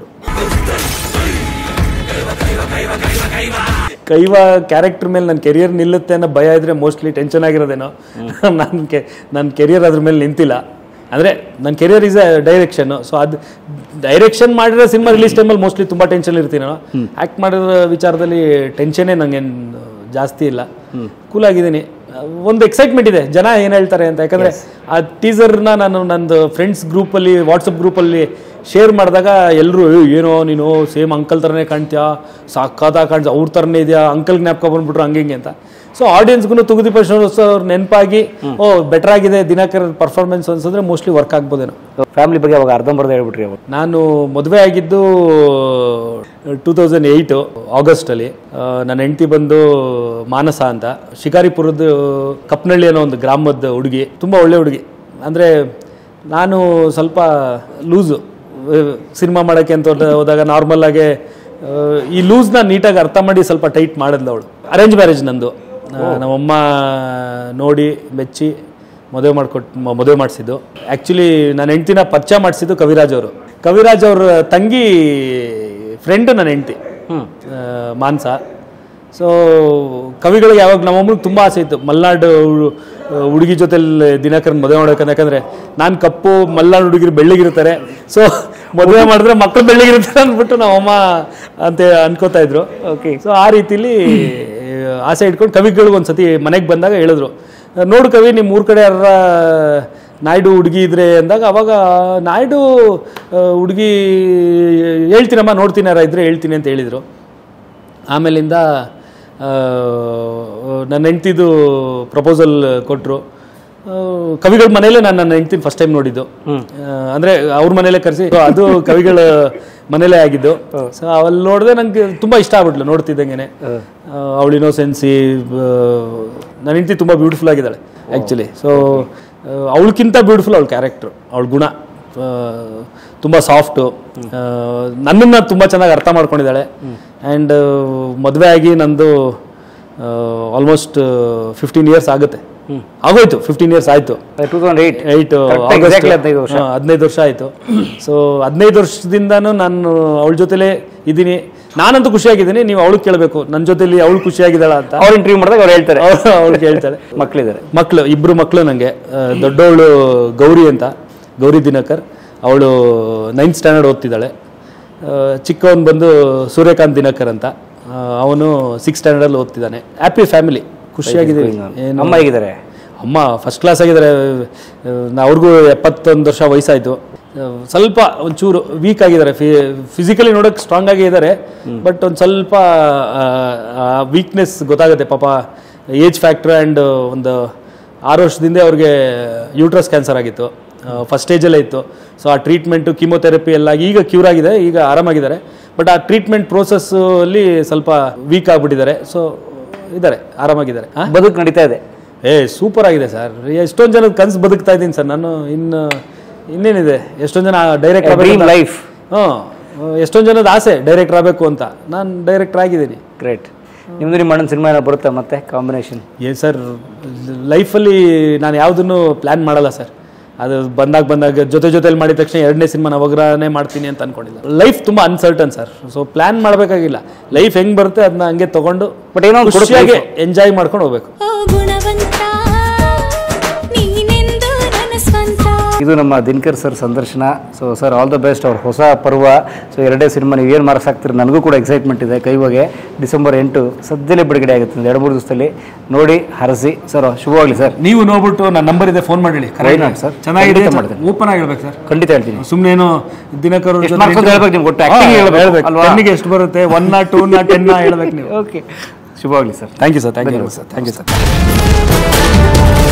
ಕೈವಾ ಕ್ಯಾರೆಕ್ಟರ್ ಮೇಲೆ ನನ್ನ ಕೆರಿಯರ್ ನಿಲ್ಲುತ್ತೆ ಅನ್ನೋ ಭಯ ಇದ್ದರೆ ಮೋಸ್ಟ್ಲಿ ಟೆನ್ಷನ್ ಆಗಿರೋದೇನೋ. ನನ್ನ ಕೆ ನನ್ನ ಕೆರಿಯರ್ ಅದ್ರ ಮೇಲೆ ನಿಂತಿಲ್ಲ. ಅಂದರೆ ನನ್ನ career is a direction. So ಅದು ಡೈರೆಕ್ಷನ್ ಮಾಡಿರೋ ಸಿನಿಮಾ ರಿಲೀಸ್ ಟೈಮಲ್ಲಿ ಮೋಸ್ಟ್ಲಿ ತುಂಬ ಟೆನ್ಷನ್ ಇರ್ತೀನಿ ನಾನು. ಆ್ಯಕ್ಟ್ ಮಾಡಿರೋ ವಿಚಾರದಲ್ಲಿ ಟೆನ್ಷನ್ನೇ ನನಗೇನು ಜಾಸ್ತಿ ಇಲ್ಲ, ಕೂಲಾಗಿದ್ದೀನಿ. ಒಂದು ಎಕ್ಸೈಟ್ಮೆಂಟ್ ಇದೆ ಜನ ಏನು ಹೇಳ್ತಾರೆ ಅಂತ. ಯಾಕಂದರೆ ಆ ಟೀಸರ್ನ ನಾನು ನಂದು ಫ್ರೆಂಡ್ಸ್ ಗ್ರೂಪಲ್ಲಿ ವಾಟ್ಸಪ್ ಗ್ರೂಪಲ್ಲಿ ಶೇರ್ ಮಾಡಿದಾಗ ಎಲ್ಲರೂ ಏನೋ ನೀನು ಸೇಮ್ ಅಂಕಲ್ ಥರನೇ ಕಾಣ್ತೀಯಾ, ಸಾಕಾದಾಗ ಕಾಣ್ತೀಯ, ಅವ್ರ ಥರನೇ ಇದೆಯಾ, ಅಂಕಲ್ ಜ್ಞಾಪಕ ಬಂದ್ಬಿಟ್ರು ಹಂಗೆ ಹಿಂಗೆ ಅಂತ. ಸೊ ಆಡಿಯನ್ಸ್ಗೂ ತುಗುದೀಪ ಶ್ರೀನಿವಾಸ್ ಅವ್ರು ನೆನಪಾಗಿ ಓ ಬೆಟರ್ ಆಗಿದೆ ದಿನಕರ್ ಪರ್ಫಾರ್ಮೆನ್ಸ್ ಅನ್ಸಿದ್ರೆ ಮೋಸ್ಟ್ಲಿ ವರ್ಕ್ ಆಗ್ಬೋದೇನೋ. ಫ್ಯಾಮಿಲಿ ಬಗ್ಗೆ ಅವಾಗ ಅರ್ಧಂಬರ್ಧ ಹೇಳ್ಬಿಟ್ರಿ. ಅವಾಗ ನಾನು ಮದುವೆ ಆಗಿದ್ದು ಟೂ ತೌಸಂಡ್ ಏಯ್ಟು ಆಗಸ್ಟಲ್ಲಿ. ನನ್ನ ಹೆಂಡತಿ ಬಂದು ಮಾನಸ ಅಂತ, ಶಿಕಾರಿಪುರದ ಕಪ್ನಳ್ಳಿ ಅನ್ನೋ ಒಂದು ಗ್ರಾಮದ ಹುಡುಗಿ, ತುಂಬ ಒಳ್ಳೆ ಹುಡುಗಿ. ಅಂದರೆ ನಾನು ಸ್ವಲ್ಪ ಲೂಸು ಸಿನಿಮಾ ಮಾಡೋಕ್ಕೆ ಅಂತ ಹೋದಾಗ ನಾರ್ಮಲ್ಲಾಗೆ ಈ ಲೂಸ್ನ ನೀಟಾಗಿ ಅರ್ಥ ಮಾಡಿ ಸ್ವಲ್ಪ ಟೈಟ್ ಮಾಡಿದ್ಲು ಅವಳು. ಅರೇಂಜ್ ಮ್ಯಾರೇಜ್ ನಂದು. ನಮ್ಮಮ್ಮ ನೋಡಿ ಮೆಚ್ಚಿ ಮದುವೆ ಮಾಡಿಕೊಟ್ಟು ಮದುವೆ ಮಾಡಿಸಿದ್ದು. ಆ್ಯಕ್ಚುಲಿ ನನ್ನ ಹೆಂಡ್ತಿನ ಪರಿಚಯ ಮಾಡಿಸಿದ್ದು ಕವಿರಾಜ್ ಅವರು. ಕವಿರಾಜ್ ಅವ್ರ ತಂಗಿ ಫ್ರೆಂಡು ನನ್ನ ಹೆಂಡ್ತಿ ಮಾನ್ಸ. ಸೊ ಕವಿಗಳಿಗೆ ಯಾವಾಗ ನಮ್ಮಮ್ಮನಿಗೆ ತುಂಬ ಆಸೆ ಇತ್ತು ಮಲ್ನಾಡು ಹುಡುಗಿ ಜೊತೆಲಿ ದಿನಕರನ್ ಮದುವೆ ಮಾಡ್ಬೇಕಂತ. ಯಾಕಂದರೆ ನಾನು ಕಪ್ಪು, ಮಲ್ನಾಡು ಹುಡುಗಿರು ಬೆಳ್ಳಿಗಿರ್ತಾರೆ, ಸೊ ಮದುವೆ ಮಾಡಿದ್ರೆ ಮಕ್ಕಳು ಬೆಳ್ಳಿಗಿರ್ತಾರೆ ಅಂದ್ಬಿಟ್ಟು ನಮ್ಮಮ್ಮ ಅಂತ ಅನ್ಕೋತಾ ಇದ್ರು. ಓಕೆ, ಸೊ ಆ ರೀತಿಲಿ ಆಸೆ ಇಟ್ಕೊಂಡು ಕವಿಗಳಿಗೆ ಒಂದು ಸತಿ ಮನೆಗೆ ಬಂದಾಗ ಹೇಳಿದ್ರು, ನೋಡು ಕವಿ ನಿಮ್ಮ ಊರ ಕಡೆ ಯಾರ ನಾಯ್ಡು ಹುಡುಗಿ ಇದ್ರೆ ಅಂದಾಗ, ಅವಾಗ ನಾಯ್ಡು ಹುಡುಗಿ ಹೇಳ್ತೀನಮ್ಮ ನೋಡ್ತೀನಿ ಯಾರ ಇದ್ರೆ ಹೇಳ್ತೀನಿ ಅಂತ ಹೇಳಿದರು. ಆಮೇಲಿಂದ ನನ್ನ ಹೆಂಡ್ತಿದು ಪ್ರಪೋಸಲ್ ಕೊಟ್ಟರು. ಕವಿಗಳ ಮನೇಲೆ ನಾನು ನನ್ನ ಹೆಂಡ್ತೀನಿ ಫಸ್ಟ್ ಟೈಮ್ ನೋಡಿದ್ದು. ಅಂದರೆ ಅವ್ರ ಮನೇಲೆ ಕರೆಸಿ, ಅದು ಕವಿಗಳ ಮನೇಲೇ ಆಗಿದ್ದು. ಸೊ ಅಲ್ಲಿ ನೋಡಿದೆ ನಂಗೆ ತುಂಬ ಇಷ್ಟ ಆಗ್ಬಿಟ್ಲು ನೋಡ್ತಿದ್ದಂಗೆ. ಅವಳು ಇನ್ನೋಸೆನ್ಸಿ, ನನ್ನ ಹೆಂಡ್ತಿ ತುಂಬ ಬ್ಯೂಟಿಫುಲ್ ಆಗಿದ್ದಾಳೆ ಆ್ಯಕ್ಚುಲಿ. ಸೊ ಅವಳಕ್ಕಿಂತ ಬ್ಯೂಟಿಫುಲ್ ಅವಳ ಕ್ಯಾರೆಕ್ಟ್ರು, ಅವಳ ಗುಣ ತುಂಬ ಸಾಫ್ಟು. ನನ್ನನ್ನು ತುಂಬ ಚೆನ್ನಾಗಿ ಅರ್ಥ ಮಾಡ್ಕೊಂಡಿದ್ದಾಳೆ. ಆ್ಯಂಡ್ ಮದುವೆ ಆಗಿ ನಂದು ಆಲ್ಮೋಸ್ಟ್ ಫಿಫ್ಟೀನ್ ಇಯರ್ಸ್ ಆಗುತ್ತೆ, ಆಗೋಯ್ತು. ಫಿಫ್ಟೀನ್ ಇಯರ್ಸ್ ಆಯಿತು, ಟೂ ತೌಸಂಡ್ ಏಯ್ಟ್ ಏಯ್ಟ್ ಹದಿನೈದು ವರ್ಷ ಆಯಿತು. ಸೊ ಹದಿನೈದು ವರ್ಷದಿಂದನೂ ನಾನು ಅವಳ ಜೊತೆಲೇ ಇದ್ದೀನಿ. ನಾನಂತೂ ಖುಷಿಯಾಗಿದ್ದೀನಿ, ನೀವು ಅವಳು ಕೇಳಬೇಕು ನನ್ನ ಜೊತೆಲಿ ಅವಳು ಖುಷಿಯಾಗಿದ್ದಾಳ ಅಂತ. ಅವ್ರು ಇಂಟರ್ವ್ಯೂ ಮಾಡಿದಾಗ ಅವ್ರು ಹೇಳ್ತಾರೆ, ಅವಳು ಹೇಳ್ತಾಳೆ. ಮಕ್ಕಳಿದ್ದಾರೆ, ಮಕ್ಕಳು ಇಬ್ಬರು ಮಕ್ಕಳು ನನಗೆ. ದೊಡ್ಡವಳು ಗೌರಿ ಅಂತ, ಗೌರಿ ದಿನಕರ್, ಅವಳು ನೈನ್ತ್ ಸ್ಟ್ಯಾಂಡರ್ಡ್ ಓದ್ತಿದ್ದಾಳೆ. ಚಿಕ್ಕವನು ಬಂದು ಸೂರ್ಯಕಾಂತ್ ದಿನಕರ್ ಅಂತ, ಅವನು ಸಿಕ್ಸ್ ಸ್ಟ್ಯಾಂಡರ್ಡಲ್ಲಿ ಓದ್ತಿದ್ದಾನೆ. ಹ್ಯಾಪಿ ಫ್ಯಾಮಿಲಿ, ಖುಷಿಯಾಗಿದ್ದೀವಿ. ಅಮ್ಮ ಹೇಗಿದ್ದಾರೆ? ಅಮ್ಮ ಫಸ್ಟ್ ಕ್ಲಾಸ್ ಆಗಿದ್ದಾರೆ. ಅವ್ರಿಗೂ ಎಪ್ಪತ್ತೊಂದು ವರ್ಷ ವಯಸ್ಸಾಯಿತು. ಸ್ವಲ್ಪ ಒಂಚೂರು ವೀಕ್ ಆಗಿದ್ದಾರೆ, ಫಿಸಿಕಲಿ ನೋಡೋಕೆ ಸ್ಟ್ರಾಂಗ್ ಆಗಿ ಇದ್ದಾರೆ, ಬಟ್ ಒಂದು ಸ್ವಲ್ಪ ವೀಕ್ನೆಸ್ ಗೊತ್ತಾಗುತ್ತೆ ಪಾಪ. ಏಜ್ ಫ್ಯಾಕ್ಟ್ರ್ ಆ್ಯಂಡ್ ಒಂದು ಆರು ವರ್ಷದಿಂದ ಅವ್ರಿಗೆ ಯೂಟ್ರಸ್ ಕ್ಯಾನ್ಸರ್ ಆಗಿತ್ತು, ಫಸ್ಟ್ ಸ್ಟೇಜಲ್ಲೇ ಇತ್ತು. ಸೊ ಆ ಟ್ರೀಟ್ಮೆಂಟು ಕೀಮೋಥೆರಪಿ ಎಲ್ಲ ಈಗ ಕ್ಯೂರ್ ಆಗಿದೆ, ಈಗ ಆರಾಮಾಗಿದ್ದಾರೆ. ಬಟ್ ಆ ಟ್ರೀಟ್ಮೆಂಟ್ ಪ್ರೋಸೆಸ್ಸಲ್ಲಿ ಸ್ವಲ್ಪ ವೀಕ್ ಆಗಿಬಿಟ್ಟಿದ್ದಾರೆ. ಸೊ ಇದ್ದಾರೆ, ಆರಾಮಾಗಿದ್ದಾರೆ. ಬದುಕು ನಡೀತಾ ಇದೆ. ಏ ಸೂಪರ್ ಆಗಿದೆ ಸರ್. ಎಷ್ಟೊಂದು ಜನದ ಕನಸು ಬದುಕ್ತಾ ಇದ್ದೀನಿ ಸರ್ ನಾನು. ಇನ್ನು ಇನ್ನೇನಿದೆ, ಎಷ್ಟೊಂದು ಜನ ಡೈರೆಕ್ಟರ್ ಆಗಬೇಕು ಲೈಫ್. ಹಾಂ, ಎಷ್ಟೊಂದು ಜನದ ಆಸೆ ಡೈರೆಕ್ಟರ್ ಆಗಬೇಕು ಅಂತ. ನಾನು ಡೈರೆಕ್ಟರ್ ಆಗಿದ್ದೀನಿ. ಗ್ರೇಟ್. ನಿಮ್ಮದು ನಿಮ್ಮ ಅಣ್ಣನ ಸಿನಿಮಾ ಏನೋ ಬರುತ್ತೆ ಮತ್ತೆ ಕಾಂಬಿನೇಷನ್? ಏ ಸರ್, ಲೈಫಲ್ಲಿ ನಾನು ಯಾವುದನ್ನು ಪ್ಲ್ಯಾನ್ ಮಾಡಲ್ಲ ಸರ್. ಅದು ಬಂದಾಗ ಬಂದಾಗ ಜೊತೆ ಜೊತೆಲಿ ಮಾಡಿದ ತಕ್ಷಣ ಎರಡನೇ ಸಿನಿಮಾ ನವಗ್ರಹನೇ ಮಾಡ್ತೀನಿ ಅಂತ ಅನ್ಕೊಂಡಿಲ್ಲ. ಲೈಫ್ ತುಂಬ ಅನ್ಸರ್ಟನ್ ಸರ್. ಸೊ ಪ್ಲ್ಯಾನ್ ಮಾಡಬೇಕಾಗಿಲ್ಲ, ಲೈಫ್ ಹೆಂಗೆ ಬರುತ್ತೆ ಅದನ್ನ ಹಂಗೆ ತೊಗೊಂಡು ಬಟ್ ಏನೋ ಖುಷಿಯಾಗಿ ಎಂಜಾಯ್ ಮಾಡ್ಕೊಂಡು ಹೋಗ್ಬೇಕು. ಇದು ನಮ್ಮ ದಿನಕರ್ ಸರ್ ಸಂದರ್ಶನ. So sir, all the best. ಅವ್ರ ಹೊಸ ಪರ್ವ, ಸೊ ಎರಡೇ ಸಿನಿಮಾ ನೀವು ಏನು ಮಾರ್ಕ್ಸ್ ಹಾಕ್ತೀರಿ, ನನಗೂ ಕೂಡ ಎಕ್ಸೈಟ್ಮೆಂಟ್ ಇದೆ. ಕೈವಾಗೆ ಡಿಸೆಂಬರ್ ಎಂಟು ಸದ್ಯದಲ್ಲೇ ಬಿಡುಗಡೆ ಆಗುತ್ತೆ, ಎರಡು ಮೂರು ದಿವಸದಲ್ಲಿ ನೋಡಿ ಹರಸಿ. ಸರ್ ಶುಭವಾಗಲಿ ಸರ್. ನೀವು ನೋಡ್ಬಿಟ್ಟು ನನ್ನ ನಂಬರ್ ಇದೆ, ಫೋನ್ ಮಾಡಿ ಸರ್. ಚೆನ್ನಾಗಿದೆ, ಓಪನ್ ಆಗಿ ಹೇಳ್ಬೇಕು ಸರ್. ಖಂಡಿತ ಹೇಳ್ತೀನಿ. ಸುಮ್ಮನೆ ಏನು ದಿನಕರ್ ಹೇಳ್ಬೇಕು, ನಿಮ್ಗೆ ಒಟ್ಟು ಆಕ್ಟಿಂಗ್ ಹೇಳ್ಬೇಕು, ಟೆನ್ನಿಗೆ ಎಷ್ಟು ಬರುತ್ತೆ, ಒನ್ ನಾ ಟೂ ನಾ ಟೆನ್ ಹೇಳ್ಬೇಕು ನೀವು. ಓಕೆ, ಶುಭವಾಗಲಿ sir. Thank you sir. Thank you sir. Thank you sir.